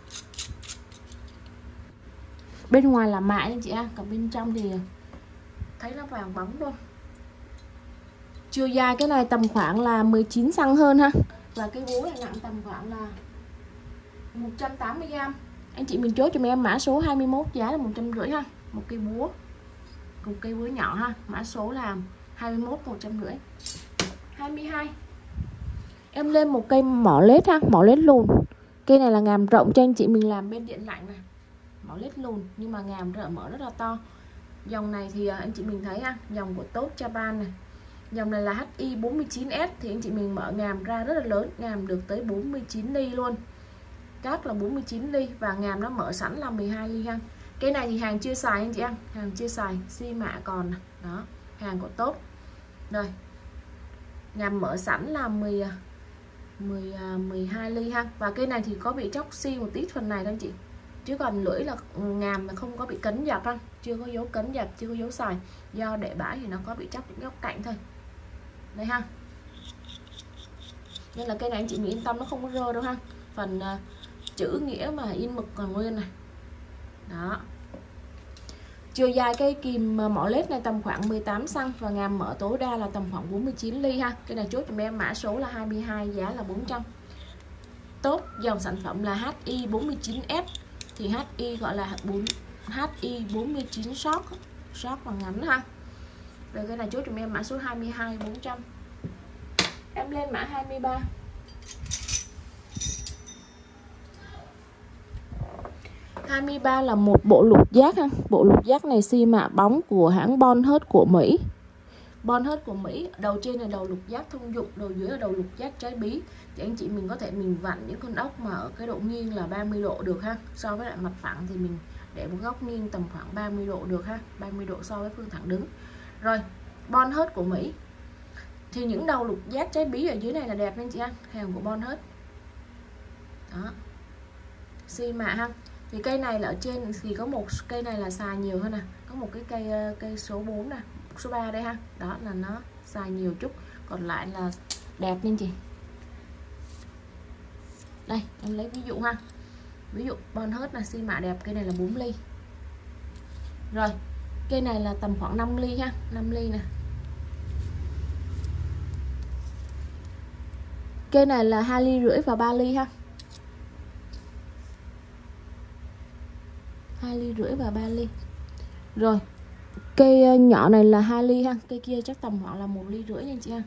bên ngoài là mạ anh chị ha, còn bên trong thì thấy nó vàng bóng luôn. Chiều dài cái này tầm khoảng là mười chín xăng hơn ha, và cái búa này nặng tầm khoảng là một trăm tám mươi gam. Anh chị mình chốt cho em mã số hai mươi mốt, giá là một trăm rưỡi ha, một cây búa, một cây búa nhỏ ha, mã số là hai mươi mốt, một trăm rưỡi. hai mươi hai. Em lên một cây mỏ lết ha, mỏ lết lùn. Cây này là ngàm rộng cho anh chị mình làm bên điện lạnh này, mỏ lết lùn nhưng mà ngàm rỡ mở rất là to. Dòng này thì anh chị mình thấy ha, dòng của tốt Japan này. Dòng này là H I bốn mươi chín S thì anh chị mình mở ngàm ra rất là lớn, ngàm được tới bốn mươi chín ly luôn. cát là bốn mươi chín ly và ngàm nó mở sẵn là mười hai ly ha. Cái này thì hàng chưa xài anh chị em, hàng chưa xài, xi mạ còn đó, hàng của tốt. Rồi. Ngàm mở sẵn là mười mười mười hai ly ha. Và cây này thì có bị chóc xi một tí phần này thôi anh chị. Chứ còn lưỡi là ngàm mà không có bị cấn dập ha, chưa có dấu cấn dập, chưa có dấu xài. Do để bãi thì nó có bị chóc những góc cạnh thôi. Đây ha. Nên là cây này anh chị mình yên tâm nó không có rơ đâu ha. Phần uh, chữ nghĩa mà in mực còn nguyên này. Đó. Chiều dài cây kìm mỏ led này tầm khoảng mười tám xăng-ti-mét và ngàm mở tối đa là tầm khoảng bốn mươi chín ly ha. Cái này chốt cho em mã số là hai mươi hai, giá là bốn trăm. Tốt, dòng sản phẩm là H I bốn mươi chín S thì H I gọi là bốn H I bốn mươi chín short, short và ngắn ha. Rồi cái này chốt cho em mã số hai mươi hai, bốn trăm. Em lên mã hai mươi ba. hai mươi ba là một bộ lục giác ha. Bộ lục giác này xi mạ bóng của hãng Bonheur của Mỹ. Bonheur của Mỹ, đầu trên là đầu lục giác thông dụng, đầu dưới là đầu lục giác trái bí. Thì anh chị mình có thể mình vặn những con ốc mà ở cái độ nghiêng là ba mươi độ được ha. So với lại mặt phẳng thì mình để một góc nghiêng tầm khoảng ba mươi độ được ha, ba mươi độ so với phương thẳng đứng. Rồi, Bonheur của Mỹ. Thì những đầu lục giác trái bí ở dưới này là đẹp anh chị ha, hàng của Bonheur. Đó. Xi mạ ha. Thì cây này là ở trên thì có một cây này là xài nhiều hơn nè, có một cái cây cây số bốn nè, số ba đây ha. Đó là nó xài nhiều chút, còn lại là đẹp nha chị. Đây, em lấy ví dụ ha. Ví dụ Bonheur là xi mạ đẹp, cây này là bốn ly. Rồi, cây này là tầm khoảng năm ly ha, năm ly nè. Cây này là hai ly rưỡi và ba ly ha. hai ly rưỡi và ba ly. Rồi, cây nhỏ này là hai ly ha, cây kia chắc tầm khoảng là một ly rưỡi nha anh chị ha.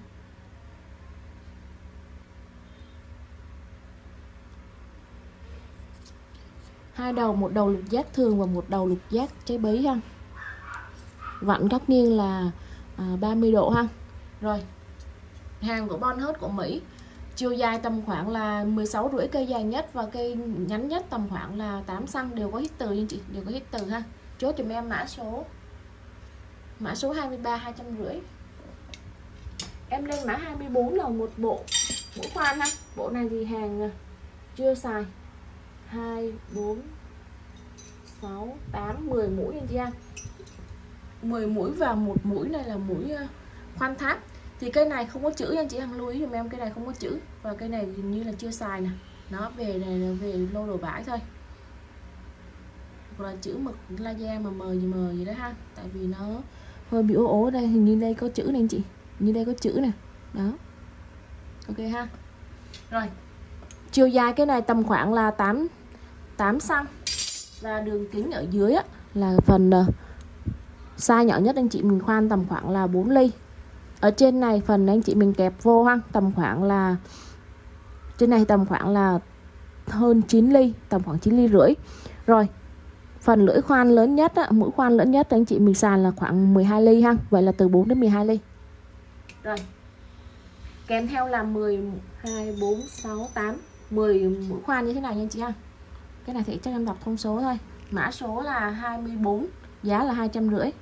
Hai đầu, một đầu lục giác thường và một đầu lục giác trái bí ha. Vặn góc nghiêng là à, ba mươi độ ha. Rồi, hàng của Bonheur của Mỹ. Chiều dài tầm khoảng là mười sáu rưỡi, cây dài nhất và cây ngắn nhất tầm khoảng là tám xăng-ti-mét, đều có hít từ anh chị, đều có hít từ ha. Chốt cho em mã số mã số hai mươi ba, hai trăm rưỡi. Em lên mã hai mươi bốn là một bộ mũi khoan ha. Bộ này thì hàng chưa xài. hai, bốn, sáu, tám, mười mũi anh chị ha. mười mũi và một mũi này là mũi khoan tháp. Thì cây này không có chữ anh chị hằng lưu ý dùm em, cây này không có chữ và cây này hình như là chưa xài nè. Nó về này là về lô đồ bãi thôi. Hoặc là chữ mực laser mà mờ gì mờ gì đó ha. Tại vì nó hơi bị ố ố đây, hình như đây có chữ này anh chị. Hình như đây có chữ nè. Đó. Ok ha. Rồi. Chiều dài cái này tầm khoảng là tám tám xăng-ti-mét. Và đường kính ở dưới á, là phần uh, size nhỏ nhất anh chị mình khoan tầm khoảng là bốn ly. Ở trên này phần anh chị mình kẹp vô ha, tầm khoảng là trên này tầm khoảng là hơn chín ly, tầm khoảng chín ly rưỡi. Rồi, phần lưỡi khoan lớn nhất á, mũi khoan lớn nhất anh chị mình xài là khoảng mười hai ly ha, vậy là từ bốn đến mười hai ly. Rồi. Kèm theo là mười, hai, bốn, sáu, tám, mười mũi khoan như thế này nha anh chị ha. Cái này thì chắc em đọc thông số thôi. Mã số là hai mươi bốn, giá là hai trăm rưỡi.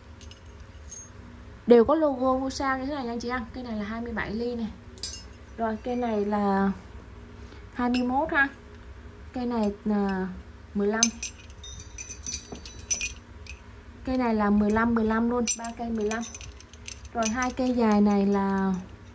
Đều có logo vô sao như thế này nha anh chị ha. Cái này là hai mươi bảy ly này. Rồi cây này là hai mươi mốt ha. Cây này là mười lăm. Cây này là mười lăm mười lăm luôn, ba cây mười lăm. Rồi hai cây dài này là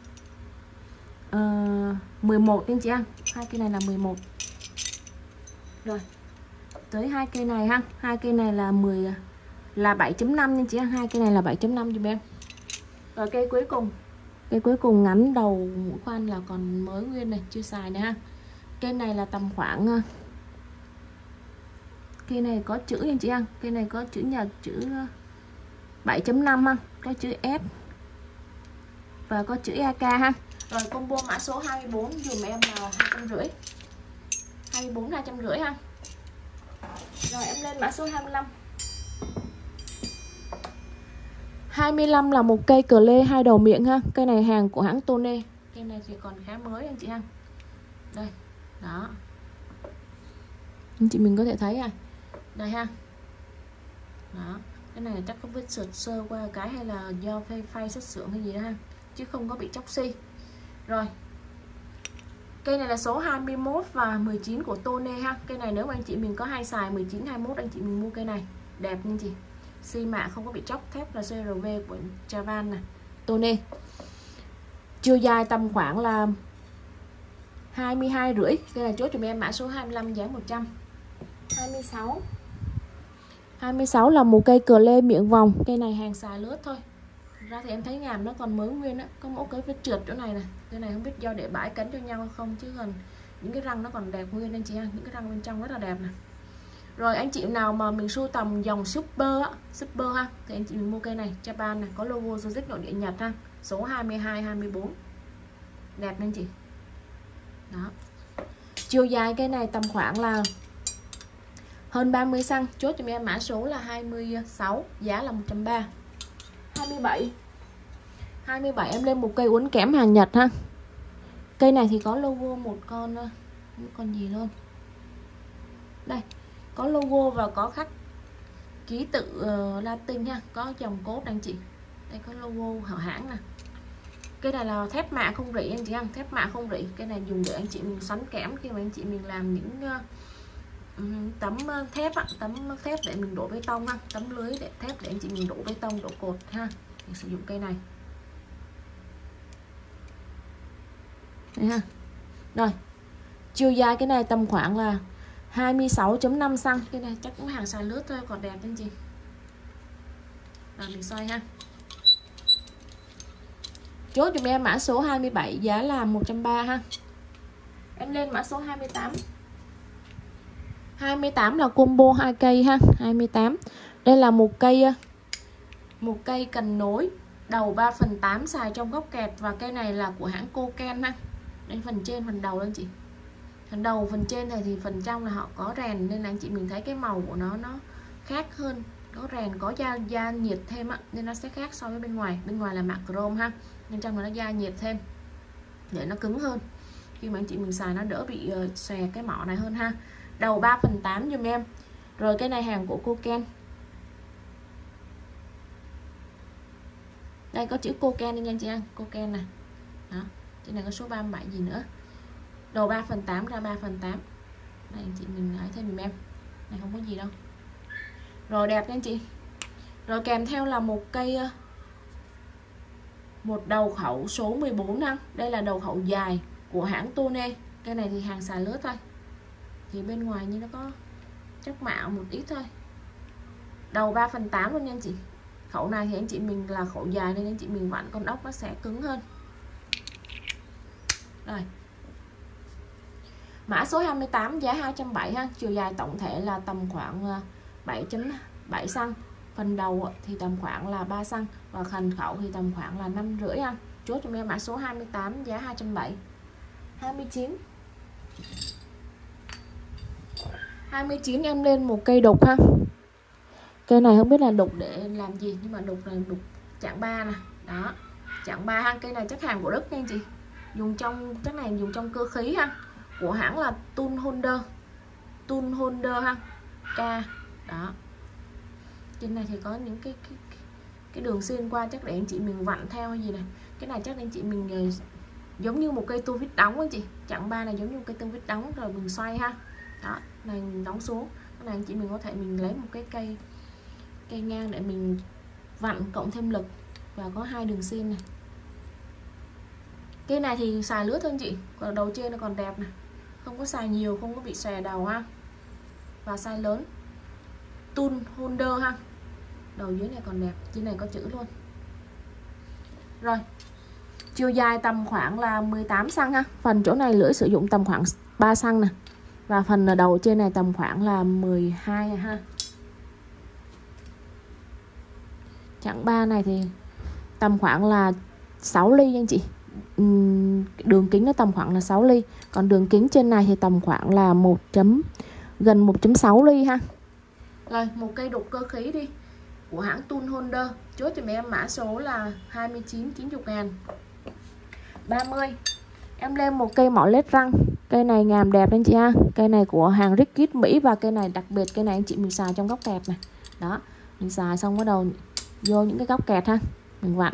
uh, mười một anh chị ha. Hai cây này là mười một. Rồi. Tới hai cây này ha, hai cây này là mười là bảy chấm năm anh chị ha, hai cây này là bảy chấm năm giùm em. Rồi cây cuối cùng. Cây cuối cùng ngắn đầu mũi khoan là còn mới nguyên này, chưa xài nữa ha. Cây này là tầm khoảng, cây này có chữ anh chị ha, cây này có chữ nhật, chữ bảy chấm năm ha, có chữ S và có chữ e ca ha. Rồi combo mã số hai mươi bốn dùm em là hai trăm rưỡi. hai mươi bốn hai trăm rưỡi ha. Rồi em lên mã số hai mươi lăm. hai mươi lăm là một cây cờ lê hai đầu miệng ha. Cây này hàng của hãng Tone. Cây này thì còn khá mới anh chị ha. Đây, đó. anh chị mình có thể thấy à, đây ha. Đó, cái này chắc có vết sượt sơ qua cái hay là do phay phay xuất xưởng hay gì đó ha, chứ không có bị chóc xi. Rồi, cây này là số hai mươi mốt và mười chín của Tone ha. Cây này nếu mà anh chị mình có hai xài mười chín hai mươi mốt, anh chị mình mua cây này đẹp nha chị. Xi mạ không có bị chóc, thép là xê rờ vê của Chavan này, Tone. Chiều dài tầm khoảng là hai mươi hai rưỡi. Cây này chốt cho em mã số hai mươi lăm giá một trăm. hai mươi sáu. hai mươi sáu là một cây cờ lê miệng vòng. Cây này hàng xài lướt thôi. Ra thì em thấy ngàm nó còn mới nguyên á, có mỗi cái vết trượt chỗ này này. Cái này không biết do để bãi cánh cho nhau không, chứ còn những cái răng nó còn đẹp nguyên anh chị ha, những cái răng bên trong rất là đẹp này. Rồi anh chị nào mà mình sưu tầm dòng super á, super ha, thì anh chị mình mua cây này, Japan này, có logo Sojitz nội địa Nhật ha, số hai mươi hai hai mươi bốn. Đẹp nên chị. Đó. Chiều dài cây này tầm khoảng là hơn ba mươi xăng, chốt cho em mã số là hai mươi sáu, giá là một trăm ba mươi. hai mươi bảy. hai mươi bảy em lên một cây uốn kẽm hàng Nhật ha. Cây này thì có logo một con con gì luôn. Đây, có logo và có khắc ký tự uh, Latin ha, có dòng code anh chị. Đây có logo hở hãng nè. Cây này là thép mạ không rỉ anh chị ăn, thép mạ không rỉ. Cây này dùng để anh chị mình xoắn kẽm khi mà anh chị mình làm những uh, tấm thép á, tấm thép để mình đổ bê tông ha, tấm lưới để thép để anh chị mình đổ bê tông, đổ cột ha. Mình sử dụng cây này. Đây ha. Rồi. Chiều dài cái này tầm khoảng là hai mươi sáu chấm năm xăng. Cái này chắc cũng hàng xài lướt thôi, còn đẹp anh chị. Rồi mình xoay ha. Chốt dùm em mã số hai mươi bảy, giá là một trăm ba mươi ha. Em lên mã số hai mươi tám. hai mươi tám là combo hai cây ha, hai mươi tám. Đây là một cây một cây cần nối đầu ba phần tám xài trong góc kẹt, và cây này là của hãng Koken ha. Đây phần trên phần đầu anh chị. Phần đầu phần trên này thì phần trong là họ có rèn, nên là anh chị mình thấy cái màu của nó nó khác hơn, có rèn, có da da nhiệt thêm á, nên nó sẽ khác so với bên ngoài. Bên ngoài là mạ chrome ha, bên trong nó da nhiệt thêm để nó cứng hơn, khi mà anh chị mình xài nó đỡ bị uh, xòe cái mỏ này hơn ha. Đầu ba phần tám dùm em. Rồi cái này hàng của Koken. Đây có chữ Koken nha anh chị ăn, Koken này. Đó, trên này có số ba mươi bảy gì nữa. Đầu ba phần tám ra ba phần tám. Đây anh chị mình lấy thêm dùm em. Này không có gì đâu. Rồi đẹp nha anh chị. Rồi kèm theo là một cây một đầu khẩu số mười bốn ha. Đây là đầu khẩu dài của hãng Tone. Cây này thì hàng xài lướt thôi. Thì bên ngoài như nó có chắc mạo một ít thôi. Đầu ba phần tám luôn nha anh chị. Khẩu này thì anh chị mình là khẩu dài nên anh chị mình vặn con ốc nó sẽ cứng hơn. Rồi. Mã số hai mươi tám, giá hai trăm bảy mươi ha. Chiều dài tổng thể là tầm khoảng bảy chấm bảy xăng. Phần đầu thì tầm khoảng là ba xăng, và phần khẩu thì tầm khoảng là năm rưỡi ha. Chốt cho em mã số hai mươi tám, giá hai trăm bảy mươi. hai mươi chín. hai mươi chín em lên một cây đục ha. Cây này không biết là đục để làm gì, nhưng mà đục là đục chặng ba nè. Đó, chặng ba ha. Cây này chắc hàng của Đức nha anh chị. Dùng trong chắc này dùng trong cơ khí ha. Của hãng là Tool Holder. Tool Holder ha. K. Đó. Trên này thì có những cái cái, cái đường xuyên qua, chắc để anh chị mình vặn theo hay gì này. Cái này chắc anh chị mình giống như một cây tua vít đóng anh chị. Chặng ba này giống như một cây tua vít đóng rồi mình xoay ha. Đó, này mình đóng xuống. Cái này anh chị mình có thể mình lấy một cái cây cây ngang để mình vặn cộng thêm lực, và có hai đường xiên này. Cây này thì xài lướt thôi anh chị, còn đầu trên nó còn đẹp này, không có xài nhiều, không có bị xòe đầu ha, và size lớn. Tool Holder ha, đầu dưới này còn đẹp, trên này có chữ luôn. Rồi chiều dài tầm khoảng là mười tám xăng ha. Phần chỗ này lưỡi sử dụng tầm khoảng ba xăng nè, và phần đầu trên này tầm khoảng là mười hai ha. Chặng ba này thì tầm khoảng là sáu ly anh chị. Đường kính nó tầm khoảng là sáu ly, còn đường kính trên này thì tầm khoảng là một chấm gần một chấm sáu ly ha. Rồi một cây đục cơ khí đi, của hãng Tool Holder. Chốt cho em mã số là hai mươi chín chín mươi ngàn. ba mươi em lên một cây mỏ led răng. Cây này ngàm đẹp anh chị ha. Cây này của hàng Rickit Mỹ, và cây này đặc biệt cây này anh chị mình xài trong góc kẹp này. Đó, mình xài xong bắt đầu vô những cái góc kẹt ha, mình vặn.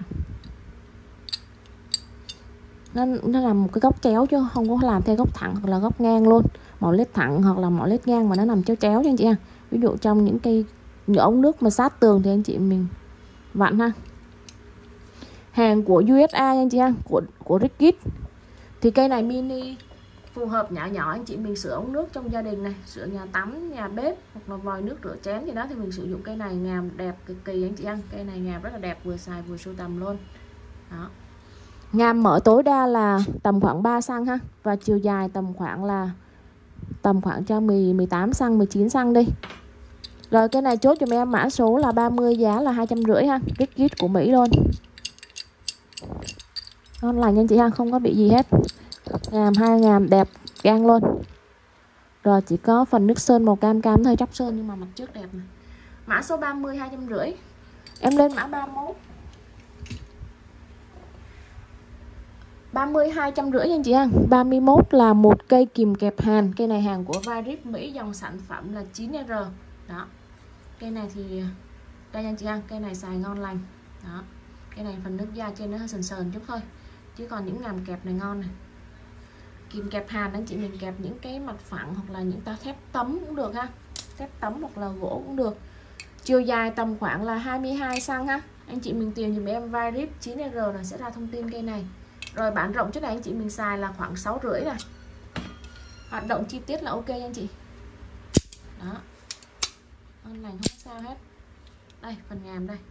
Nó, nó làm một cái góc chéo chứ không có làm theo góc thẳng hoặc là góc ngang luôn. Mỏ lết thẳng hoặc là mỏ lết ngang mà nó nằm chéo chéo cho anh chị ha. Ví dụ trong những cây những ống nước mà sát tường thì anh chị mình vặn ha. Hàng của u ét a nha anh chị ha, của của Rickit. Thì cây này mini phù hợp nhỏ nhỏ anh chị mình sửa ống nước trong gia đình này, sửa nhà tắm, nhà bếp hoặc là vòi nước rửa chén gì đó thì mình sử dụng cây này ngàm đẹp cực kỳ anh chị ăn. Cây này ngàm rất là đẹp, vừa xài vừa sưu tầm luôn. Đó. Ngàm mở tối đa là tầm khoảng ba xăng ha, và chiều dài tầm khoảng là tầm khoảng cho mười, mười tám xăng, mười chín xăng đi. Rồi cái này chốt cho em mã số là ba mươi, giá là hai trăm rưỡi ha, Rickit của Mỹ luôn. Ngon lành anh chị ha, không có bị gì hết. Ngàm hai ngàm đẹp gan luôn. Rồi chỉ có phần nước sơn màu cam cam thôi, chóc sơn nhưng mà mặt trước đẹp này. Mã số ba mươi hai trăm rưỡi. Em lên mã ba mươi mốt. ba mươi hai trăm rưỡi anh chị ha. ba mươi mốt là một cây kìm kẹp hàn. Cây này hàng của Virip Mỹ, dòng sản phẩm là chín R. Đó. Cây này thì đây anh chị ha, cây này xài ngon lành. Đó. Cây này phần nước da trên nó hơi sần sờn chút thôi. Chứ còn những ngàm kẹp này ngon này. Kìm kẹp hàn anh chị mình kẹp những cái mặt phẳng hoặc là những ta thép tấm cũng được ha. Thép tấm hoặc là gỗ cũng được. Chiều dài tầm khoảng là hai mươi hai xăng ha. Anh chị mình tìm dùm em Virip chín R là sẽ ra thông tin cây này. Rồi bản rộng trước này anh chị mình xài là khoảng sáu rưỡi này. Hoạt động chi tiết là ok anh chị. Đó. Ngon lành không có sao hết. Đây phần ngàm đây.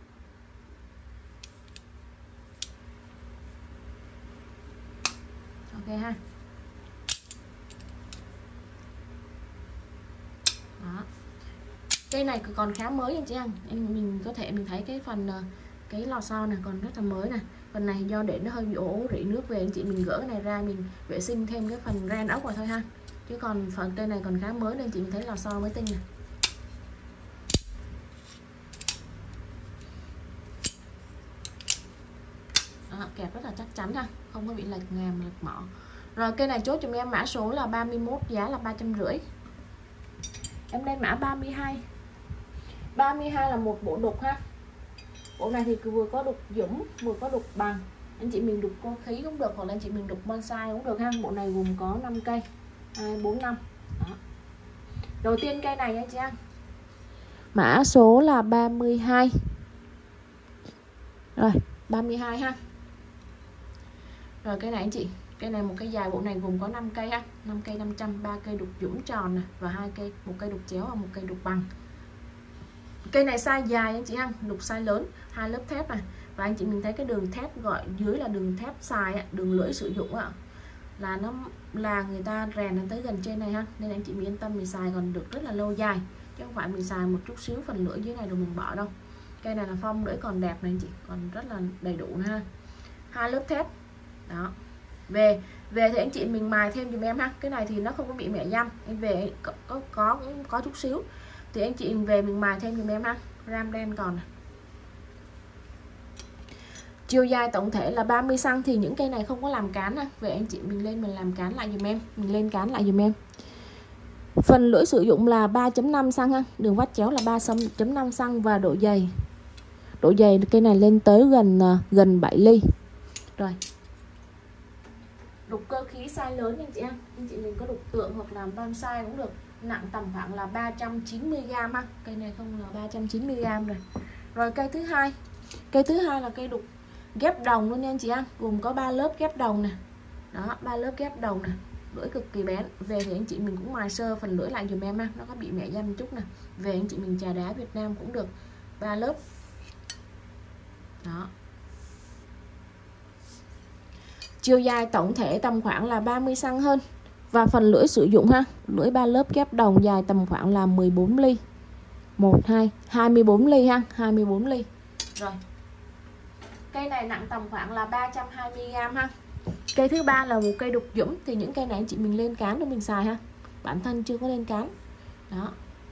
Ok ha. Đó. Cây này còn khá mới anh chị em. Anh mình có thể mình thấy cái phần cái lò xo này còn rất là mới này. Phần này do để nó hơi bị ố rỉ nước về anh chị mình gỡ cái này ra mình vệ sinh thêm cái phần ren ốc vào thôi ha. Chứ còn phần cây này còn khá mới nên chị mình thấy lò xo mới tinh này. Đó, kẹp rất là chắc chắn ha, không có bị lệch ngàm lệch mỏ. Rồi cây này chốt cho em mã số là ba mươi mốt, giá là ba trăm rưỡi. Em lên mã ba mươi hai. ba mươi hai là một bộ đục ha. Bộ này thì vừa có đục dũng vừa có đục bằng. Anh chị mình đục cơ khí cũng được, hoặc là anh chị mình đục bonsai cũng được ha. Bộ này gồm có năm cây, hai, bốn, năm. Đó. Đầu tiên cây này nha chị em. Mã số là ba mươi hai. Rồi, ba mươi hai ha. Rồi cây này anh chị, cây này một cây dài, bộ này gồm có năm cây ha, năm cây năm trăm, ba cây đục dũng tròn này và hai cây, một cây đục chéo và một cây đục bằng. Cây này size dài anh chị ha, đục size lớn, hai lớp thép này. Và anh chị mình thấy cái đường thép gọi dưới là đường thép xài, đường lưỡi sử dụng ạ. Là nó là người ta rèn đến tới gần trên này ha, nên anh chị mình yên tâm mình xài còn được rất là lâu dài, chứ không phải mình xài một chút xíu phần lưỡi dưới này rồi mình bỏ đâu. Cây này là phong lưỡi còn đẹp này anh chị, còn rất là đầy đủ ha. Hai lớp thép. Đó. Về về thì anh chị mình mài thêm giùm em ha. Cái này thì nó không có bị mẹ dăm. Anh về có có có, có chút xíu thì anh chị về mình mài thêm giùm em ha. Ram đen còn này. Chiều dài tổng thể là ba mươi xăng thì những cây này không có làm cán ha. Về anh chị mình lên mình làm cán lại giùm em, mình lên cán lại giùm em. Phần lưỡi sử dụng là ba chấm năm xăng ha, đường vắt chéo là ba chấm năm xăng và độ dày. Độ dày cây này lên tới gần gần bảy ly. Rồi. Đục cơ khí size lớn anh chị em. Anh chị mình có đục tượng hoặc làm bonsai cũng được. Nặng tầm khoảng là ba trăm chín mươi gam ha. Cây này không là ba trăm chín mươi gam rồi. Rồi cây thứ hai. Cây thứ hai là cây đục ghép đồng luôn nha anh chị em. Gồm có ba lớp ghép đồng nè. Đó, ba lớp ghép đồng nè. Lưỡi cực kỳ bén. Về thì anh chị mình cũng mài sơ phần lưỡi lại dùm em ha. Nó có bị mẹ dăm chút nè. Về anh chị mình trà đá Việt Nam cũng được. Ba lớp. Đó. Chiều dài tổng thể tầm khoảng là ba mươi xăng hơn. Và phần lưỡi sử dụng ha, lưỡi ba lớp ghép đồng dài tầm khoảng là mười bốn ly. một, hai, hai mươi bốn ly ha, hai mươi bốn ly. Rồi. Cây này nặng tầm khoảng là ba trăm hai mươi gam ha. Cây thứ ba là một cây đục dũng thì những cây này anh chị mình lên cán để mình xài ha. Bản thân chưa có lên cán. Đó.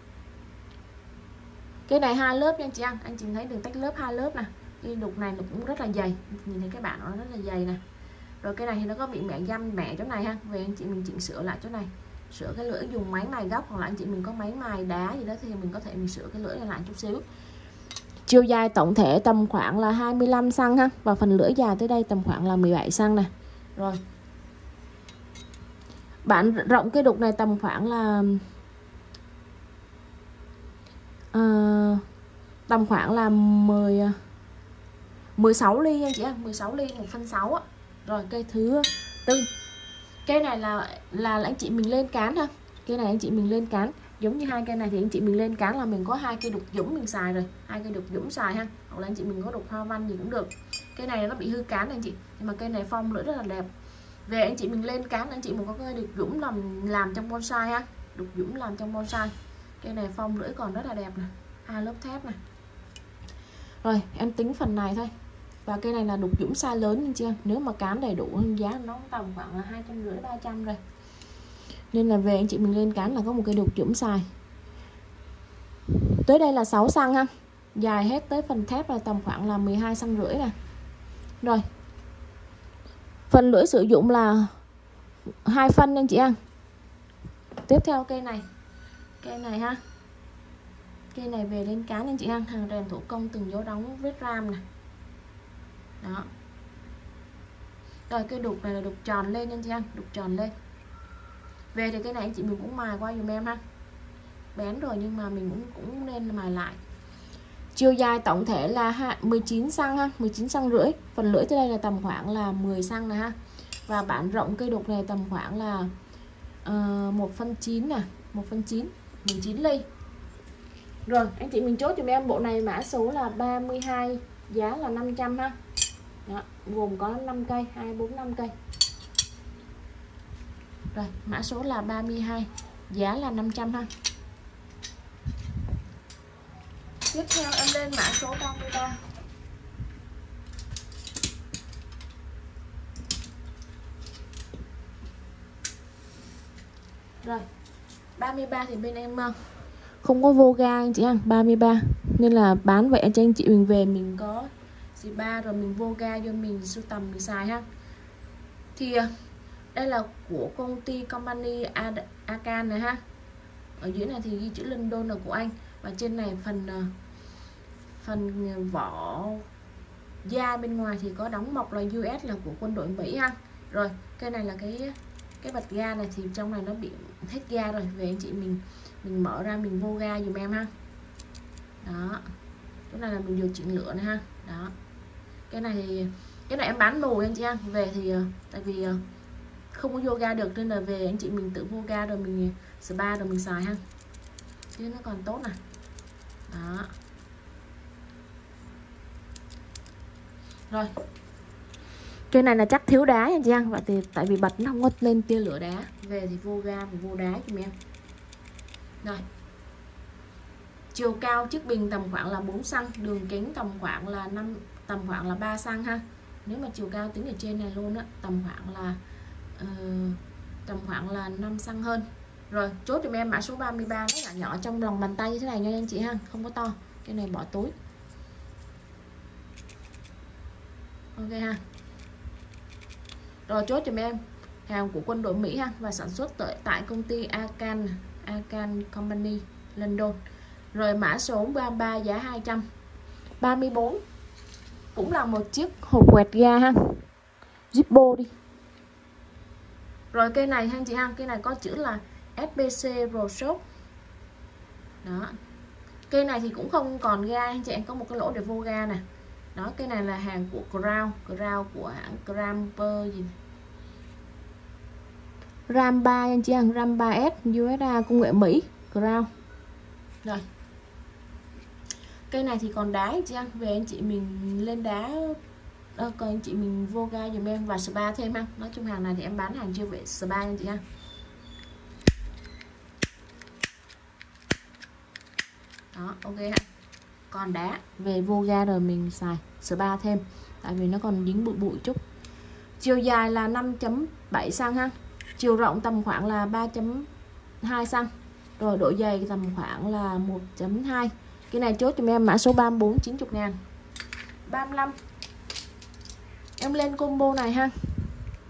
Cây này hai lớp nha anh chị ăn, anh chị thấy đường tách lớp hai lớp nè. Cây đục này nó cũng rất là dày, nhìn thấy cái bản nó rất là dày nè. Rồi cái này thì nó có bị mẹ dăm mẹ chỗ này ha, về anh chị mình chỉnh sửa lại chỗ này, sửa cái lưỡi dùng máy mài góc, hoặc là anh chị mình có máy mài đá gì đó thì mình có thể mình sửa cái lưỡi này lại chút xíu. Chiều dài tổng thể tầm khoảng là hai mươi lăm xăng-ti-mét ha, và phần lưỡi dài tới đây tầm khoảng là mười bảy xăng-ti-mét này. Rồi bản rộng cái đục này tầm khoảng là uh, tầm khoảng là mười mười sáu ly anh chị ạ, mười sáu ly một phân sáu á. Rồi cây thứ tư, cây này là là anh chị mình lên cán ha, cây này anh chị mình lên cán, giống như hai cây này thì anh chị mình lên cán là mình có hai cây đục dũng mình xài rồi, hai cây đục dũng xài ha, hoặc là anh chị mình có đục hoa văn gì cũng được. Cây này nó bị hư cán anh chị, nhưng mà cây này phong lưỡi rất là đẹp. Về anh chị mình lên cán, anh chị mình có cây đục dũng làm làm trong bonsai ha, đục dũng làm trong bonsai. Cây này phong lưỡi còn rất là đẹp này, hai lớp thép này. Rồi em tính phần này thôi. Và cây này là đục dũng size lớn anh chị em, nếu mà cán đầy đủ giá nó tầm khoảng là hai trăm rưỡi ba trăm rồi. Nên là về anh chị mình lên cán là có một cây đục dũng xài. Tới đây là sáu xăng-ti-mét ha. Dài hết tới phần thép là tầm khoảng là mười hai xăng rưỡi nè. Rồi. Phần lưỡi sử dụng là hai phân anh chị em. Tiếp theo cây này. Cây này ha. Cây này về lên cán anh chị em, hàng rèn thủ công từng dấu đóng vết ram này. Đó. Rồi cây đục này là đục tròn lên anh chị em, đục tròn lên. Về thì cái này anh chị mình cũng mài qua dùm em ha. Bén rồi nhưng mà mình cũng cũng nên mài lại. Chiều dài tổng thể là mười chín xăng-ti-mét ha, mười chín xăng rưỡi. Phần lưỡi tới đây là tầm khoảng là mười xăng-ti-mét này ha. Và bản rộng cây đục này tầm khoảng là uh, một phân chín nè, một phân chín, mười chín ly. Rồi, anh chị mình chốt cho em bộ này mã số là ba mươi hai, giá là năm trăm ha. Đó, gồm có năm cây, hai, bốn, năm cây. Rồi, mã số là ba mươi hai, giá là năm trăm ha. Tiếp theo em lên mã số ba mươi ba. Rồi, ba mươi ba thì bên em không có vô ga anh chị ha, ba mươi ba. Nên là bán vậy cho anh chị mình về mình có xì ba rồi mình vô ga cho mình sưu tầm mình xài ha. Thì đây là của công ty company Akan này ha. Ở dưới này thì ghi chữ London là của anh, và trên này phần phần vỏ da bên ngoài thì có đóng mộc là u ét là của quân đội Mỹ ha. Rồi cái này là cái cái bật ga này thì trong này nó bị hết ga rồi, về anh chị mình mình mở ra mình vô ga dùm em ha. Đó, cái này là mình điều chỉnh lửa này ha. Đó, cái này thì cái này em bán nồi anh chị em, về thì tại vì không có vô ga được nên là về anh chị mình tự vô ga rồi mình spa rồi mình xài ha, chứ nó còn tốt này. Đó, rồi cái này là chắc thiếu đá anh chị em, vậy thì tại vì bật nó không có lên tia lửa đá, về thì vô ga và vô đá cho em. Rồi, chiều cao chiếc bình tầm khoảng là bốn xăng-ti-mét, đường kính tầm khoảng là năm tầm khoảng là ba xăng-ti-mét ha. Nếu mà chiều cao tính ở trên này luôn á, tầm khoảng là uh, tầm khoảng là năm xăng-ti-mét hơn. Rồi chốt cho em mã số ba mươi ba, nó nhỏ nhỏ trong lòng bàn tay như thế này nha anh chị ha, không có to. Cái này bỏ túi. Ok ha. Rồi chốt cho em hàng của quân đội Mỹ ha, và sản xuất tại tại công ty Akan Akan Company London. Rồi mã số ba mươi ba, giá hai trăm. ba mươi bốn cũng là một chiếc hộp quẹt ga ha, Zippo đi. Rồi cây này ha anh chị ha, cây này có chữ là ét bê xê Pro Shop. Đó, cây này thì cũng không còn ga anh chị em, có một cái lỗ để vô ga nè. Đó, cái này là hàng của Crown, Crown của hãng Cramper gì này. RAM ba anh chị em, RAM ba S u ét a công nghệ Mỹ, Crown. Rồi, cây này thì còn đá anh chị em, về anh chị mình lên đá đó, còn anh chị mình vô ga dùm em và spa thêm ha. Nói chung hàng này thì em bán hàng chưa về spa anh chị ha. Đó, ok ha. Còn đá về vô ga rồi mình xài spa thêm, tại vì nó còn dính bụi bụi chút. Chiều dài là năm chấm bảy xăng-ti-mét ha, chiều rộng tầm khoảng là ba chấm hai xăng-ti-mét, rồi độ dày tầm khoảng là một chấm hai. Cái này chốt cho em mã số ba mươi bốn, chín mươi ngàn. ba mươi lăm em lên combo này ha,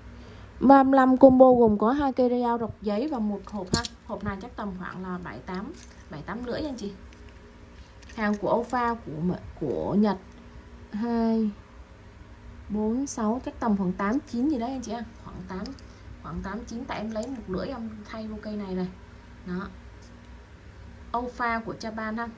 ba mươi lăm combo gồm có hai cây dao rọc giấy và một hộp ha. Hộp này chắc tầm khoảng là bảy tám bảy tám rưỡi anh chị. Hàng của Âu Pha của của Nhật. hai bốn sáu chắc tầm khoảng tám chín gì đấy anh chị ạ. Khoảng tám khoảng tám chín, tại em lấy một rưỡi em thay vô cây này này. Đó. Âu Pha của Japan ha.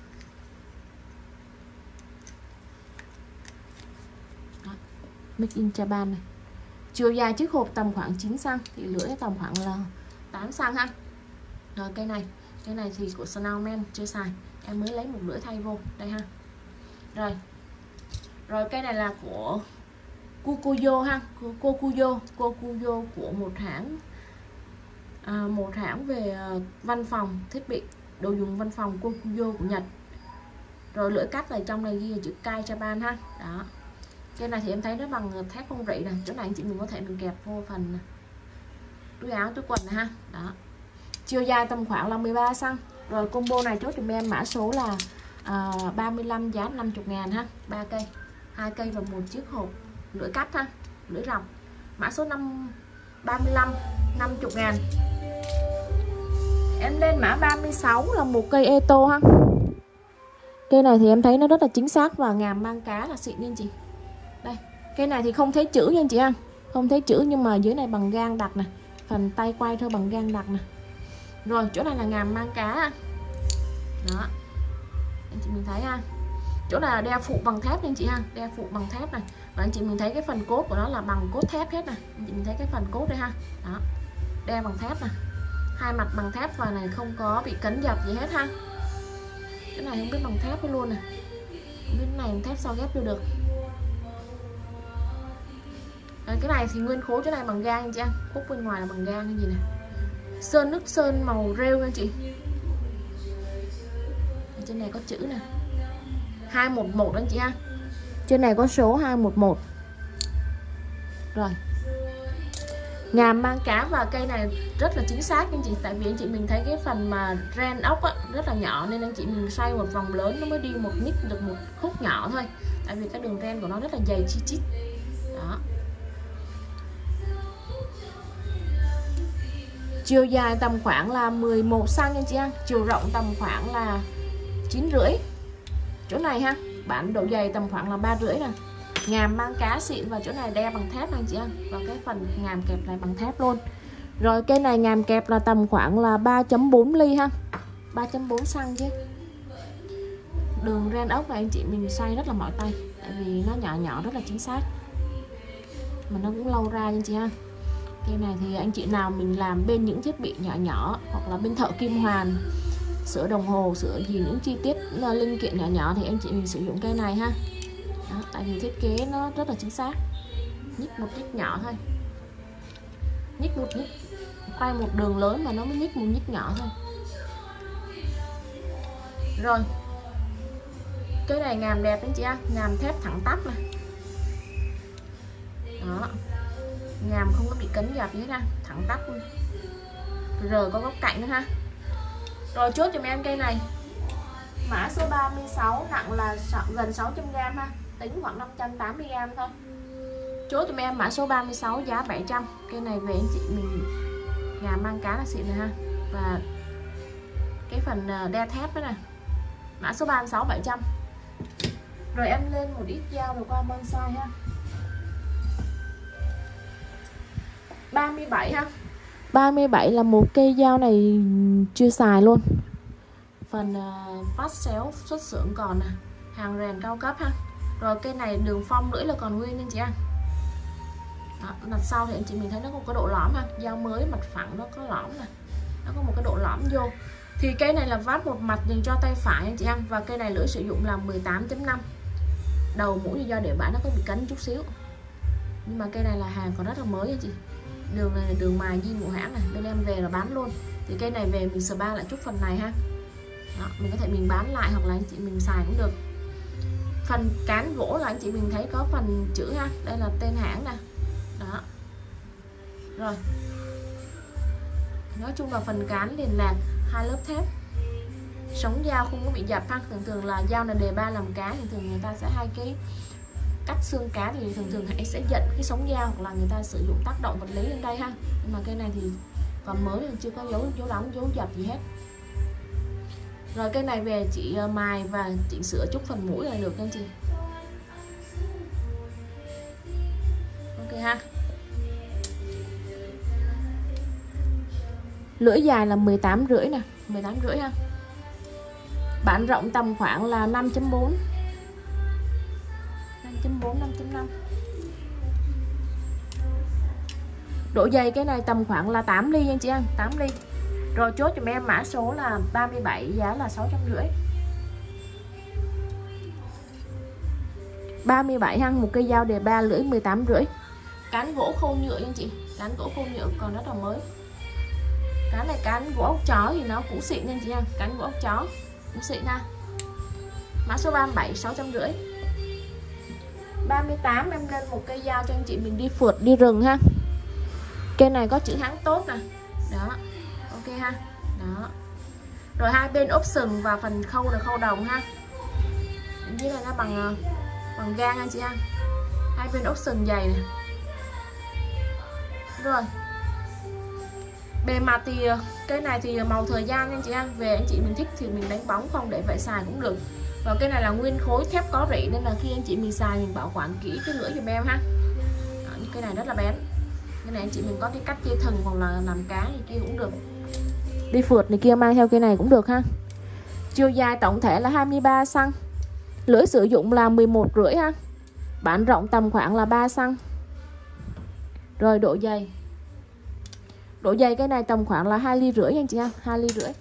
Đó. Make in Japan này. Chiều dài chiếc hộp tầm khoảng chín xăng thì lưỡi tầm khoảng là tám xăng ha. Rồi cây này, cây này thì của Snowman chưa xài, em mới lấy một lưỡi thay vô đây ha. Rồi. Rồi cây này là của Kokuyo ha, Kokuyo, Kokuyo của một hãng à, một hãng về văn phòng thiết bị đồ dùng văn phòng Kokuyo của Nhật. Rồi lưỡi cắt ở trong này ghi chữ Kai Japan ha. Đó. Cái này thì em thấy nó bằng thép không rỉ này, chỗ này anh chị mình có thể mình kẹp vô phần túi áo túi quần này ha. Đó. Chiều dài tầm khoảng là mười ba xăng. Rồi combo này chốt dùm em mã số là à, ba mươi lăm giá năm mươi ngàn ha, ba cây, hai cây và một chiếc hộp lưỡi cắt ha, lưỡi rọc. Mã số năm ba mươi lăm năm mươi ngàn. Em lên mã ba mươi sáu là một cây Eto ha. Cây này thì em thấy nó rất là chính xác và ngàm mang cá là xịn nha chị. Đây, cây này thì không thấy chữ nha chị ha. Không thấy chữ nhưng mà dưới này bằng gang đặc nè, phần tay quay thôi bằng gang đặc nè. Rồi chỗ này là ngàm mang cá ha. Đó. Anh chị mình thấy ha. Chỗ này là đeo phụ bằng thép nha anh chị ha, đeo phụ bằng thép này. Và anh chị mình thấy cái phần cốt của nó là bằng cốt thép hết này. Anh chị mình thấy cái phần cốt đây ha. Đó. Đeo bằng thép này. Hai mặt bằng thép và này không có bị cấn dập gì hết ha. Cái này không biết bằng thép luôn nè. Không biết này thép sao ghép vô được. Rồi, cái này thì nguyên khối chỗ này bằng gang anh chị ăn. Khúc bên ngoài là bằng gang cái gì nè. Sơn nước sơn màu rêu nha chị. Ở trên này có chữ nè. hai một một anh chị ha. Trên này có số hai một một. Rồi. Ngàm mang cá và cây này rất là chính xác anh chị. Tại vì anh chị mình thấy cái phần mà ren ốc á, rất là nhỏ nên anh chị mình xoay một vòng lớn nó mới đi một nhích được một khúc nhỏ thôi. Tại vì cái đường ren của nó rất là dày chi chít. Đó. Chiều dài tầm khoảng là mười một xăng anh chị ha. Chiều rộng tầm khoảng là chín rưỡi. Chỗ này ha, bản độ dày tầm khoảng là ba rưỡi nè. Ngàm mang cá xịn và chỗ này đeo bằng thép anh chị ạ. Và cái phần ngàm kẹp này bằng thép luôn. Rồi cây này ngàm kẹp là tầm khoảng là ba chấm bốn ly ha, ba chấm bốn xăng chứ. Đường ren ốc này anh chị mình xoay rất là mỏi tay. Tại vì nó nhỏ nhỏ rất là chính xác. Mà nó cũng lâu ra anh chị ha. Cây này thì anh chị nào mình làm bên những thiết bị nhỏ nhỏ hoặc là bên thợ kim hoàn, sửa đồng hồ, sửa gì những chi tiết linh kiện nhỏ nhỏ thì anh chị mình sử dụng cây này ha. Đó, tại vì thiết kế nó rất là chính xác. Nhích một nhích nhỏ thôi. Nhích một nhích, quay một đường lớn mà nó mới nhích một nhích nhỏ thôi. Rồi. Cái này ngàm đẹp anh chị ạ, ngàm thép thẳng tắp này. Đó. Ngàm không có bị cấn dập gì hết ha, thẳng tắp luôn. Rồi có góc cạnh nữa ha. Rồi chốt cho em cây này. Mã số ba mươi sáu nặng là gần sáu trăm gam ha, tính khoảng năm trăm tám mươi gam thôi. Chốt cho em mã số ba mươi sáu giá bảy trăm. Cây này về anh chị mình ngàm mang cá là xịn này ha. Và cái phần đe thép đó nè. Mã số ba mươi sáu bảy trăm. Rồi em lên một ít dao rồi qua bonsai ha. ba mươi bảy ha. ba mươi bảy là một cây dao này chưa xài luôn. Phần uh, vắt xéo xuất xưởng còn nè, hàng rèn cao cấp ha. Rồi cây này đường phong lưỡi là còn nguyên anh chị ăn. Mặt sau thì anh chị mình thấy nó có cái độ lõm ha, dao mới mặt phẳng nó có lõm nè, nó có một cái độ lõm vô. Thì cây này là vát một mặt dành cho tay phải anh chị ăn. Và cây này lưỡi sử dụng là mười tám chấm năm. Đầu mũi thì do để bãi nó có bị cấn chút xíu. Nhưng mà cây này là hàng còn rất là mới anh chị. Đường này là đường mài zin của hãng này, bên em về là bán luôn. Thì cây này về mình spa lại chút phần này ha. Đó, mình có thể mình bán lại hoặc là anh chị mình xài cũng được. Phần cán gỗ là anh chị mình thấy có phần chữ ha, đây là tên hãng nè. Đó. Rồi. Nói chung là phần cán liền lạc hai lớp thép. Sống dao không có bị dập ha. Thường thường là dao là đề ba làm cá, thường thường người ta sẽ hai cái cắt xương cá thì thường thường hãy sẽ giận cái sống dao, hoặc là người ta sử dụng tác động vật lý lên đây ha. Nhưng mà cây này thì còn mới nên chưa có dấu dấu lắm dấu giật gì hết. Rồi cây này về chị mài và chỉnh sửa chút phần mũi là được anh chị. Ok ha. Lưỡi dài là mười tám rưỡi nè, mười tám rưỡi ha. Bản rộng tầm khoảng là năm chấm bốn, năm chấm bốn, năm chấm năm. Độ dày cái này tầm khoảng là tám ly anh chị em, tám ly. Rồi chốt cho em mã số là ba mươi bảy, giá là sáu trăm rưỡi. ba mươi bảy ha, một cây dao đề ba lưỡi mười tám rưỡi. Cán gỗ khô nhựa anh chị, cán gỗ khô nhựa còn rất là mới. Cán này cán gỗ ốc chó thì nó cũng xịn anh chị em, cán gỗ ốc chó cũng xịn ha. Mã số ba mươi bảy, sáu trăm rưỡi. ba mươi tám em lên một cây dao cho anh chị mình đi phượt đi rừng ha. Cây này có chữ Hán tốt nè. Đó. Ok ha. Đó. Rồi hai bên ốp sừng và phần khâu là khâu đồng ha. Dưới này nó bằng bằng gang anh chị ha. Hai bên ốp sừng dày này. Rồi. Bề mặt thì cái này thì màu thời gian anh chị ha. Về anh chị mình thích thì mình đánh bóng, không để vậy xài cũng được. Và cái này là nguyên khối thép có rỉ nên là khi anh chị mình xài mình bảo quản kỹ cái lưỡi giùm em ha. Đó, cái này rất là bén. Cái này anh chị mình có đi cắt dây thừng hoặc là làm cá gì kia cũng được. Đi phượt này kia mang theo cái này cũng được ha. Chiều dài tổng thể là hai mươi ba xăng ti mét. Lưỡi sử dụng là mười một rưỡi ha. Bản rộng tầm khoảng là ba xăng ti mét. Rồi độ dày. Độ dày cái này tầm khoảng là hai ly rưỡi anh chị ha, hai ly rưỡi.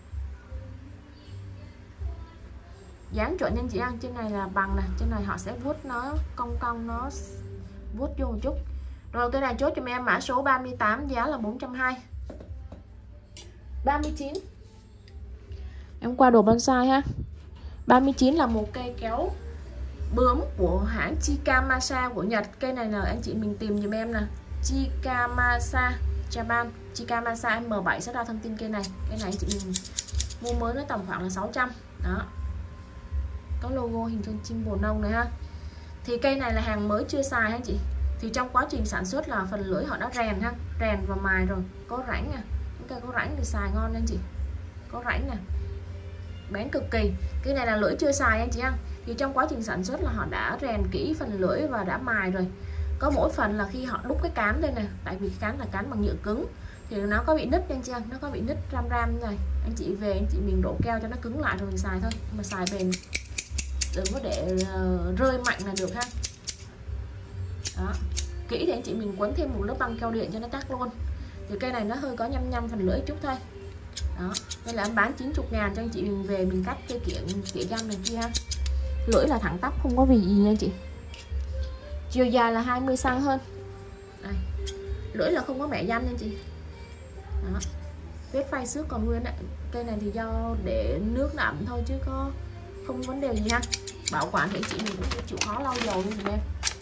Dán chuẩn anh chị ăn, trên này là bằng này, trên này họ sẽ vuốt nó cong cong, nó vuốt vô một chút. Rồi cái này chốt cho em mã số ba mươi tám, giá là bốn trăm hai mươi. ba mươi chín. Em qua đồ bonsai ha. ba mươi chín là một cây kéo bướm của hãng Chikamasa của Nhật. Cây này là anh chị mình tìm giùm em nè. Chikamasa Japan, Chikamasa M bảy sẽ ra thông tin cây này. Cây này anh chị mình mua mới nó tầm khoảng là sáu trăm. Đó. Có logo hình con chim bồ nông này ha. Thì cây này là hàng mới chưa xài anh chị. Thì trong quá trình sản xuất là phần lưỡi họ đã rèn ha, rèn và mài rồi, có rãnh nè. Những cây có rãnh thì xài ngon anh chị. Có rãnh nè. Bén cực kỳ. Cái này là lưỡi chưa xài anh chị ha. Thì trong quá trình sản xuất là họ đã rèn kỹ phần lưỡi và đã mài rồi. Có mỗi phần là khi họ đúc cái cán đây nè, tại vì cái cán là cán bằng nhựa cứng thì nó có bị nứt anh chị ha, nó có bị nứt ram ram như này. Anh chị về anh chị mình đổ keo cho nó cứng lại rồi mình xài thôi. Mà xài bền, đừng có để uh, rơi mạnh là được ha. Đó. Kỹ thì anh chị mình quấn thêm một lớp băng keo điện cho nó chắc luôn. Thì cây này nó hơi có nhăm nhăm phần lưỡi chút thôi. Đó. Đây là em bán chín mươi ngàn cho anh chị mình về mình cắt cây kiện tỉa dăm này kia ha. Lưỡi là thẳng tắp không có vì gì nha anh chị. Chiều dài là hai mươi xăng ti mét hơn. Đây. Lưỡi là không có mẻ dăm nha anh chị. Đó. Vết phay xước còn nguyên đấy. Cây này thì do để nước nó ẩm thôi chứ có không vấn đề gì ha. Bảo quản thì chị mình cũng chịu khó lau dầu luôn em.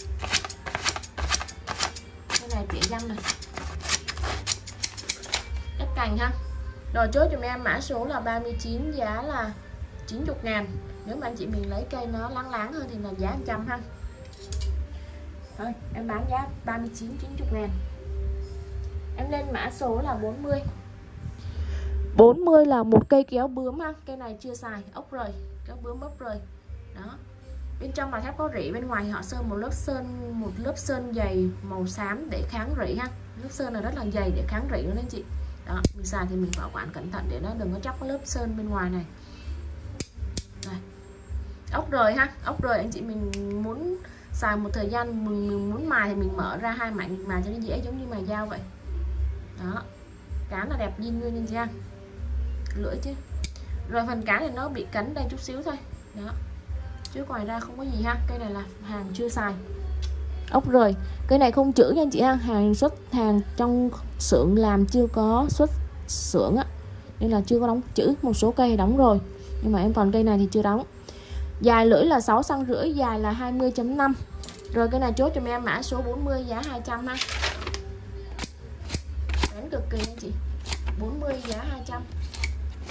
Cái này tỉa dăm này. Đất cành ha. Rồi chốt cho em mã số là ba mươi chín, giá là chín mươi ngàn. Nếu mà anh chị mình lấy cây nó láng láng hơn thì là giá một trăm ha. Thôi em bán giá ba mươi chín, chín mươi ngàn. Em lên mã số là bốn mươi. bốn mươi là một cây kéo bướm ha. Cây này chưa xài, ốc rời, kéo bướm ốc rời. Đó. Bên trong là thép có rỉ, bên ngoài họ sơn một lớp sơn một lớp sơn dày màu xám để kháng rỉ ha. Lớp sơn là rất là dày để kháng rỉ luôn anh chị. Đó, mình xài thì mình bảo quản cẩn thận để nó đừng có chóc cái lớp sơn bên ngoài này. Đây. Ốc rời ha, ốc rời anh chị mình muốn xài một thời gian mình, mình muốn mài thì mình mở ra hai mảnh mình mài cho nó dễ, giống như mài dao vậy. Đó. Cán là đẹp zin nguyên anh chị ha. Lưỡi chứ. Rồi phần cán thì nó bị cắn đây chút xíu thôi. Đó. Chứ ngoài ra không có gì ha. Cây này là hàng chưa xài. Ốc rời. Cây này không chữ nha anh chị ha. Hàng xuất hàng trong xưởng làm chưa có xuất xưởng á. Nên là chưa có đóng chữ. Một số cây đóng rồi. Nhưng mà em còn cây này thì chưa đóng. Dài lưỡi là sáu xăng ti mét rưỡi, dài là hai mươi chấm năm. Rồi cái này chốt cho em mã số bốn mươi, giá hai trăm ha. Bén cực kỳ anh chị. bốn mươi giá hai trăm.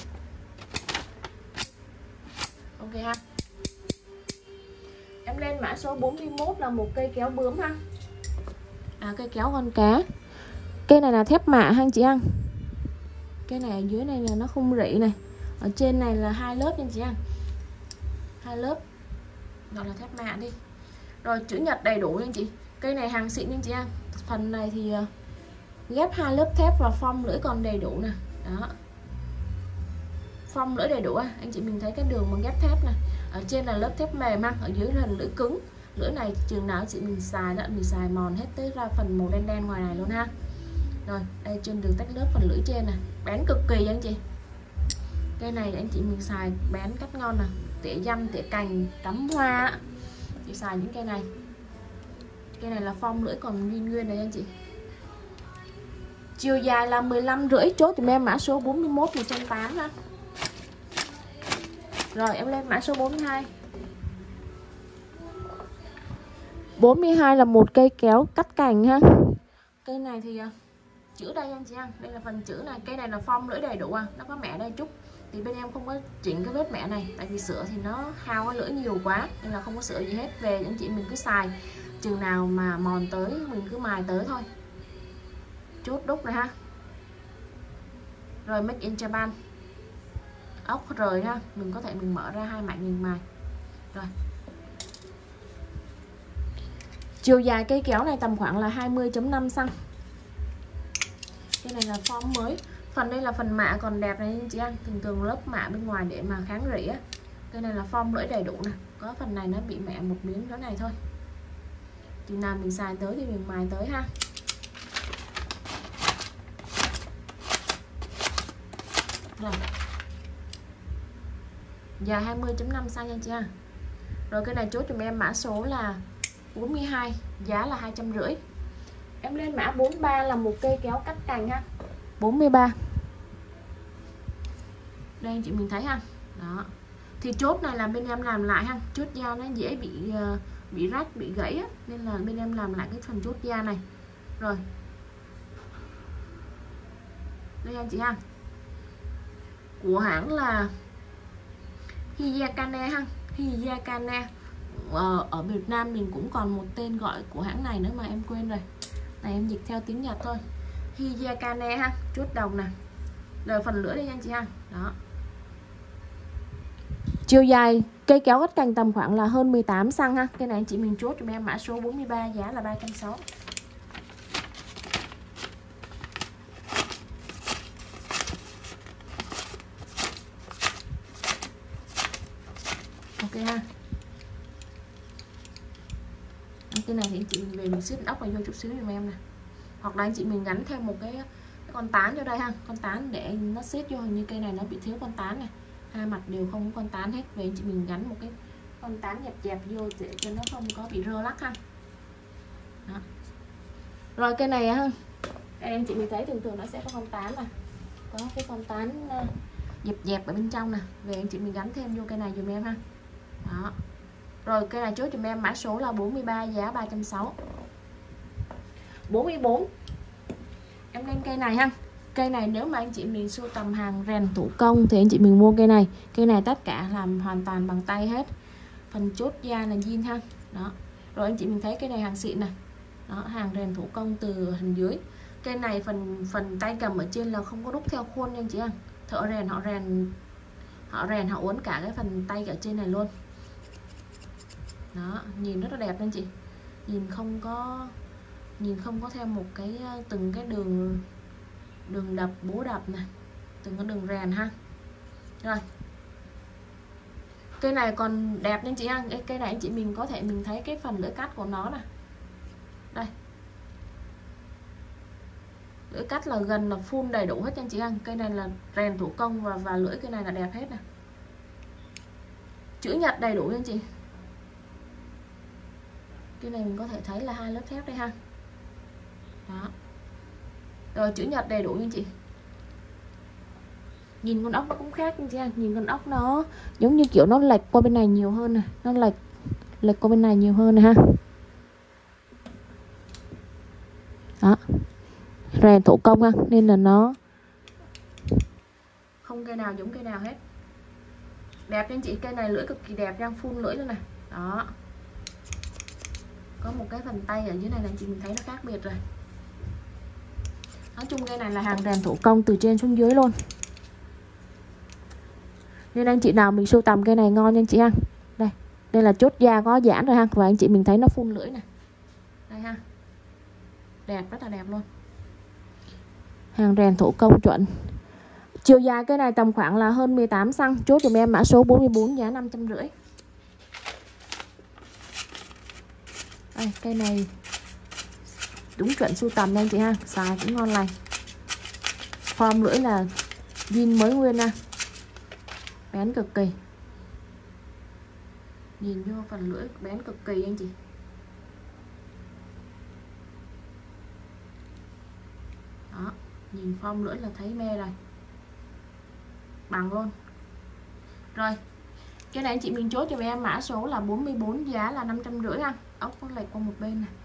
Ok ha. Em lên mã mã số bốn mươi mốt là một cây kéo bướm ha. À, cây kéo con cá. Cây này là thép mạ ha anh chị ăn. Cây này ở dưới này là nó không rỉ này. Ở trên này là hai lớp nha anh chị ăn. Hai lớp. Gọi là thép mạ đi. Rồi chữ nhật đầy đủ nha anh chị. Cây này hàng xịn nha anh chị ăn. Phần này thì ghép hai lớp thép và form lưỡi còn đầy đủ nè. Đó. Form lưỡi đầy đủ à. Anh chị mình thấy cái đường mà ghép thép này. Ở trên là lớp thép mềm ha, ở dưới là lưỡi cứng. Lưỡi này chừng nào chị mình xài đó, mình xài mòn hết tới ra phần màu đen đen ngoài này luôn ha. Rồi, đây trên đường tách lớp phần lưỡi trên này, bén cực kỳ anh chị. Cây này anh chị mình xài bén cắt ngon nè, tỉa dăm, tỉa cành, cắm hoa. Chị xài những cây này. Cây này là form lưỡi còn nguyên nguyên đấy anh chị. Chiều dài là mười lăm rưỡi, chốt thì em mã số bốn mươi mốt một trăm tám mươi ha. Rồi em lên mã số bốn mươi hai. bốn mươi hai là một cây kéo cắt cành ha. Cây này thì chữ đây anh chị ăn, đây là phần chữ này, cây này là form lưỡi đầy đủ à, nó có mẹ đây chút. Thì bên em không có chỉnh cái vết mẹ này, tại vì sữa thì nó hao cái lưỡi nhiều quá nên là không có sữa gì hết. Về anh chị mình cứ xài, chừng nào mà mòn tới mình cứ mài tới thôi. Chốt đúc này ha. Rồi make in Japan. Ốc rời ha, mình có thể mình mở ra hai mảnh mình mài. Rồi. Chiều dài cây kéo này tầm khoảng là hai mươi chấm năm xăng. Cái này là form mới. Phần đây là phần mạ còn đẹp này anh chị ăn. Thường thường lớp mạ bên ngoài để mà kháng rỉ á. Cái này là form lưỡi đầy đủ nè. Có phần này nó bị mẹ một miếng đó này thôi. Chừng nào mình xài tới thì mình mài tới ha. Rồi. Dài hai mươi chấm năm xăng nha chị ha. Rồi cái này chốt cho em mã số là bốn mươi hai, giá là hai trăm rưỡi. Em lên mã bốn mươi ba là một cây kéo cắt cành ha. bốn mươi ba. Đây anh chị mình thấy ha. Đó. Thì chốt này là bên em làm lại ha. Chốt da nó dễ bị bị rách, bị gãy á, nên là bên em làm lại cái phần chốt da này. Rồi. Đây anh chị ha. Của hãng là Hiyakane ha. Hiyakane. Ờ, ở Việt Nam mình cũng còn một tên gọi của hãng này nữa mà em quên rồi. Này em dịch theo tiếng Nhật thôi. Hiyakane ha, chốt đồng nè. Rồi phần lưỡi đây anh chị ha. Đó. Chiều dài cây kéo cắt cành tầm khoảng là hơn mười tám xăng ha. Cái này anh chị mình chốt cho em mã số bốn mươi ba, giá là ba trăm sáu mươi. Ok ha. Cái này thì anh chị mình về mình xếp ốc vào vô chút xíu giùm em nè. Hoặc là anh chị mình gắn thêm một cái, cái con tán vô đây ha. Con tán để nó xếp vô, hình như cây này nó bị thiếu con tán này. Hai mặt đều không có con tán hết. Về anh chị mình gắn một cái con tán dẹp dẹp vô để cho nó không có bị rơ lắc ha. Đó. Rồi cây này ha. Đây anh chị mình thấy thường thường nó sẽ có con tán này. Có cái con tán dẹp dẹp ở bên trong nè. Về anh chị mình gắn thêm vô cây này giùm em ha. Đó. Rồi cây này chốt cho em mã số là bốn mươi ba, giá ba trăm sáu mươi. bốn mươi bốn. Em lên cây này ha. Cây này nếu mà anh chị mình sưu tầm hàng rèn thủ công thì anh chị mình mua cây này. Cây này tất cả làm hoàn toàn bằng tay hết. Phần chốt da là zin ha. Đó. Rồi anh chị mình thấy cây này hàng xịn này. Đó, hàng rèn thủ công từ hình dưới. Cây này phần phần tay cầm ở trên là không có đúc theo khuôn nha anh chị ha. Thợ rèn họ rèn họ rèn họ uốn cả cái phần tay ở trên này luôn. Đó, nhìn rất là đẹp anh chị. Nhìn không có nhìn không có theo một cái từng cái đường đường đập, búa đập này, từng cái đường rèn ha. Rồi. Cây này còn đẹp nên chị ha. Cây này anh chị mình có thể mình thấy cái phần lưỡi cắt của nó nè. Đây. Lưỡi cắt là gần là full đầy đủ hết anh chị ha. Cây này là rèn thủ công và và lưỡi cây này là đẹp hết nè. Chữ nhật đầy đủ anh chị. Cái này mình có thể thấy là hai lớp thép đây ha. Đó. Rồi chữ nhật đầy đủ nha chị. Nhìn con ốc nó cũng khác nha chị. Nhìn con ốc nó giống như kiểu nó lệch qua bên này nhiều hơn nè. Nó lệch lệch qua bên này nhiều hơn nè ha. Đó. Rèn thủ công ha, nên là nó không cây nào giống cây nào hết. Đẹp nha chị. Cây này lưỡi cực kỳ đẹp, đang phun lưỡi luôn này. Đó. có một cái phần tay ở dưới này là anh chị mình thấy nó khác biệt rồi. Nói chung cây này là hàng rèn thủ công từ trên xuống dưới luôn, nên anh chị nào mình sưu tầm cây này ngon nha anh chị ha. Đây, đây là chốt da có giãn rồi ha, và anh chị mình thấy nó phun lưỡi này, đây ha, đẹp, rất là đẹp luôn. Hàng rèn thủ công chuẩn. Chiều dài cái này tầm khoảng là hơn mười tám xăng-ti-mét, chốt dùm em mã số bốn mươi bốn, giá năm trăm rưỡi. Đây, cây này đúng chuẩn sưu tầm nha anh chị ha, xài cũng ngon lành. Form lưỡi là zin mới nguyên nha, bén cực kỳ. Nhìn vô phần lưỡi bén cực kỳ anh chị. Đó, nhìn form lưỡi là thấy mê rồi, bằng luôn. Rồi, cái này anh chị mình chốt cho em mã số là bốn mươi bốn, giá là năm trăm rưỡi ha. Ốc nó lệch qua một bên này.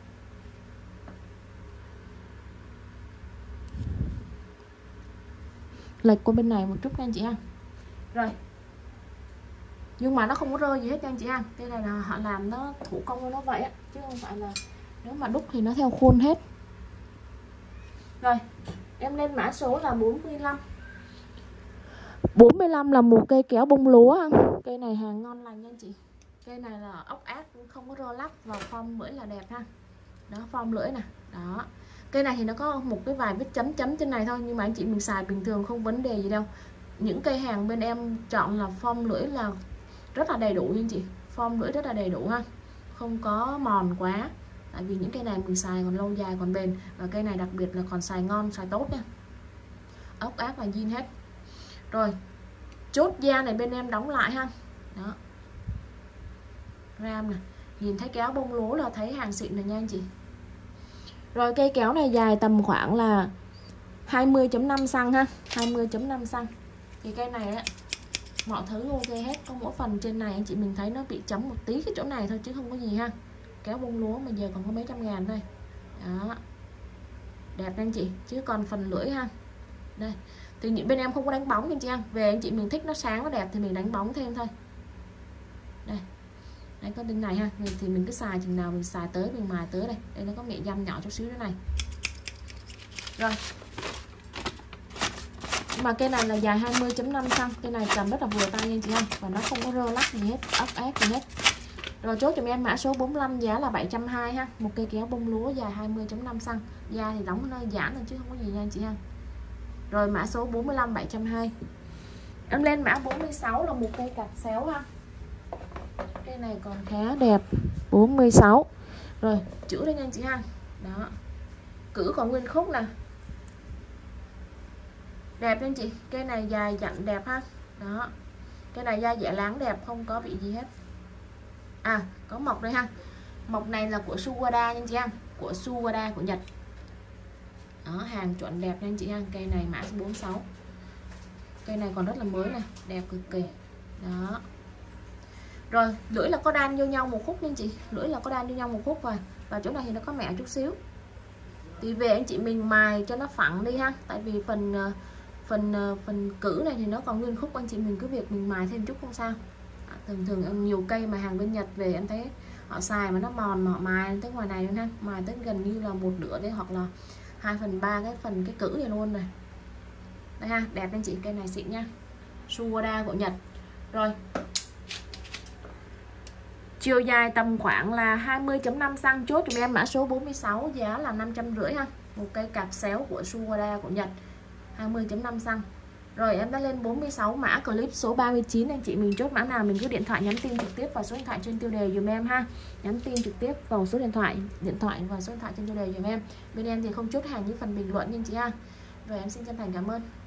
Lệch qua bên này một chút nha anh chị ha. Rồi, nhưng mà nó không có rơi gì hết nha anh chị ha. Cái này là họ làm nó thủ công nó vậy á, chứ không phải là nếu mà đúc thì nó theo khuôn hết. Rồi, em lên mã số là bốn mươi lăm. bốn mươi lăm là một cây kéo bông lúa ha. Cây này hàng ngon lành nha anh chị. Cây này là ốc ác không có rơ lắc, và form lưỡi là đẹp ha. Đó, form lưỡi nè. Đó. Cây này thì nó có một cái vài vết chấm chấm trên này thôi, nhưng mà anh chị mình xài bình thường không vấn đề gì đâu. Những cây hàng bên em chọn là form lưỡi là rất là đầy đủ nha anh chị. Form lưỡi rất là đầy đủ ha, không có mòn quá. Tại vì những cây này mình xài còn lâu dài, còn bền. Và cây này đặc biệt là còn xài ngon, xài tốt nha. Ốc ác là zin hết. Rồi, chốt da này bên em đóng lại ha. Đó, ram nè, nhìn thấy kéo bông lúa là thấy hàng xịn rồi nha anh chị. Rồi, cây kéo này dài tầm khoảng là hai mươi chấm năm xăng-ti-mét ha, hai mươi chấm năm xăng-ti-mét. Thì cây này á, mọi thứ ok hết. Có mỗi phần trên này anh chị mình thấy nó bị chấm một tí cái chỗ này thôi chứ không có gì ha. Kéo bông lúa mà giờ còn có mấy trăm ngàn thôi. Đó, đẹp anh chị. Chứ còn phần lưỡi ha, đây thì những bên em không có đánh bóng anh chị em. Về anh chị mình thích nó sáng nó đẹp thì mình đánh bóng thêm thôi. Đây, đây có bên này ha, thì mình cứ xài chừng nào mình xài tới, mình mài tới đây. Đây nó có mẹ dăm nhỏ chút xíu thế này. Rồi, mà cây này là dài hai mươi chấm năm xăng-ti-mét. Cây này cầm rất là vừa tay nha anh chị em, và nó không có rơ lắc gì hết, ốc ác gì hết. Rồi, chốt cho em mã số bốn mươi lăm, giá là bảy trăm hai mươi ha. Một cây kéo bông lúa dài hai mươi chấm năm xăng-ti-mét. Da thì đóng nó giãn thôi chứ không có gì nha anh chị ha. Rồi, mã số bốn mươi lăm bảy trăm hai mươi. Em lên mã bốn mươi sáu là một cây cặp xéo ha. Cây này còn khá đẹp, bốn mươi sáu. Rồi, chữ đây nha anh chị ha. Đó, cử còn nguyên khúc nè, đẹp anh chị. Cây này dài dặn đẹp ha. Đó, cây này da dẻ láng đẹp, không có bị gì hết. À, có mộc đây ha. Mộc này là của Suwada nha anh chị ha, của Suwada của Nhật. Đó, hàng chuẩn đẹp nha anh chị ha. Cây này mã số bốn mươi sáu. Cây này còn rất là mới này, đẹp cực kỳ. Đó. Rồi, lưỡi là có đan vô nhau một khúc nha anh chị. Lưỡi là có đan vô nhau một khúc và và chỗ này thì nó có mẹ chút xíu. Thì về anh chị mình mài cho nó phẳng đi ha. Tại vì phần phần phần cử này thì nó còn nguyên khúc, anh chị mình cứ việc mình mài thêm chút không sao. À, thường thường nhiều cây mà hàng bên Nhật về em thấy họ xài mà nó mòn mà họ mài tới ngoài này luôn ha. Mài tới gần như là một nửa đấy, hoặc là hai phần ba cái phần cái cử này luôn này. Đây ha, đẹp anh chị, cây này xịn nha. Suwada của Nhật. Rồi, chiều dài tầm khoảng là hai mươi chấm năm xăng-ti-mét. Chốt cho em mã số bốn mươi sáu, giá là năm trăm rưỡi ha. Một cây cặp xéo của Suwada của Nhật, hai mươi chấm năm xăng-ti-mét. Rồi, em đã lên bốn mươi sáu mã clip số ba mươi chín. Anh chị mình chốt mã nào mình cứ điện thoại nhắn tin trực tiếp vào số điện thoại trên tiêu đề dùm em ha. Nhắn tin trực tiếp vào số điện thoại, điện thoại và số điện thoại trên tiêu đề dùm em. Bên em thì không chốt hàng như phần bình luận nha anh chị ha. Rồi, em xin chân thành cảm ơn.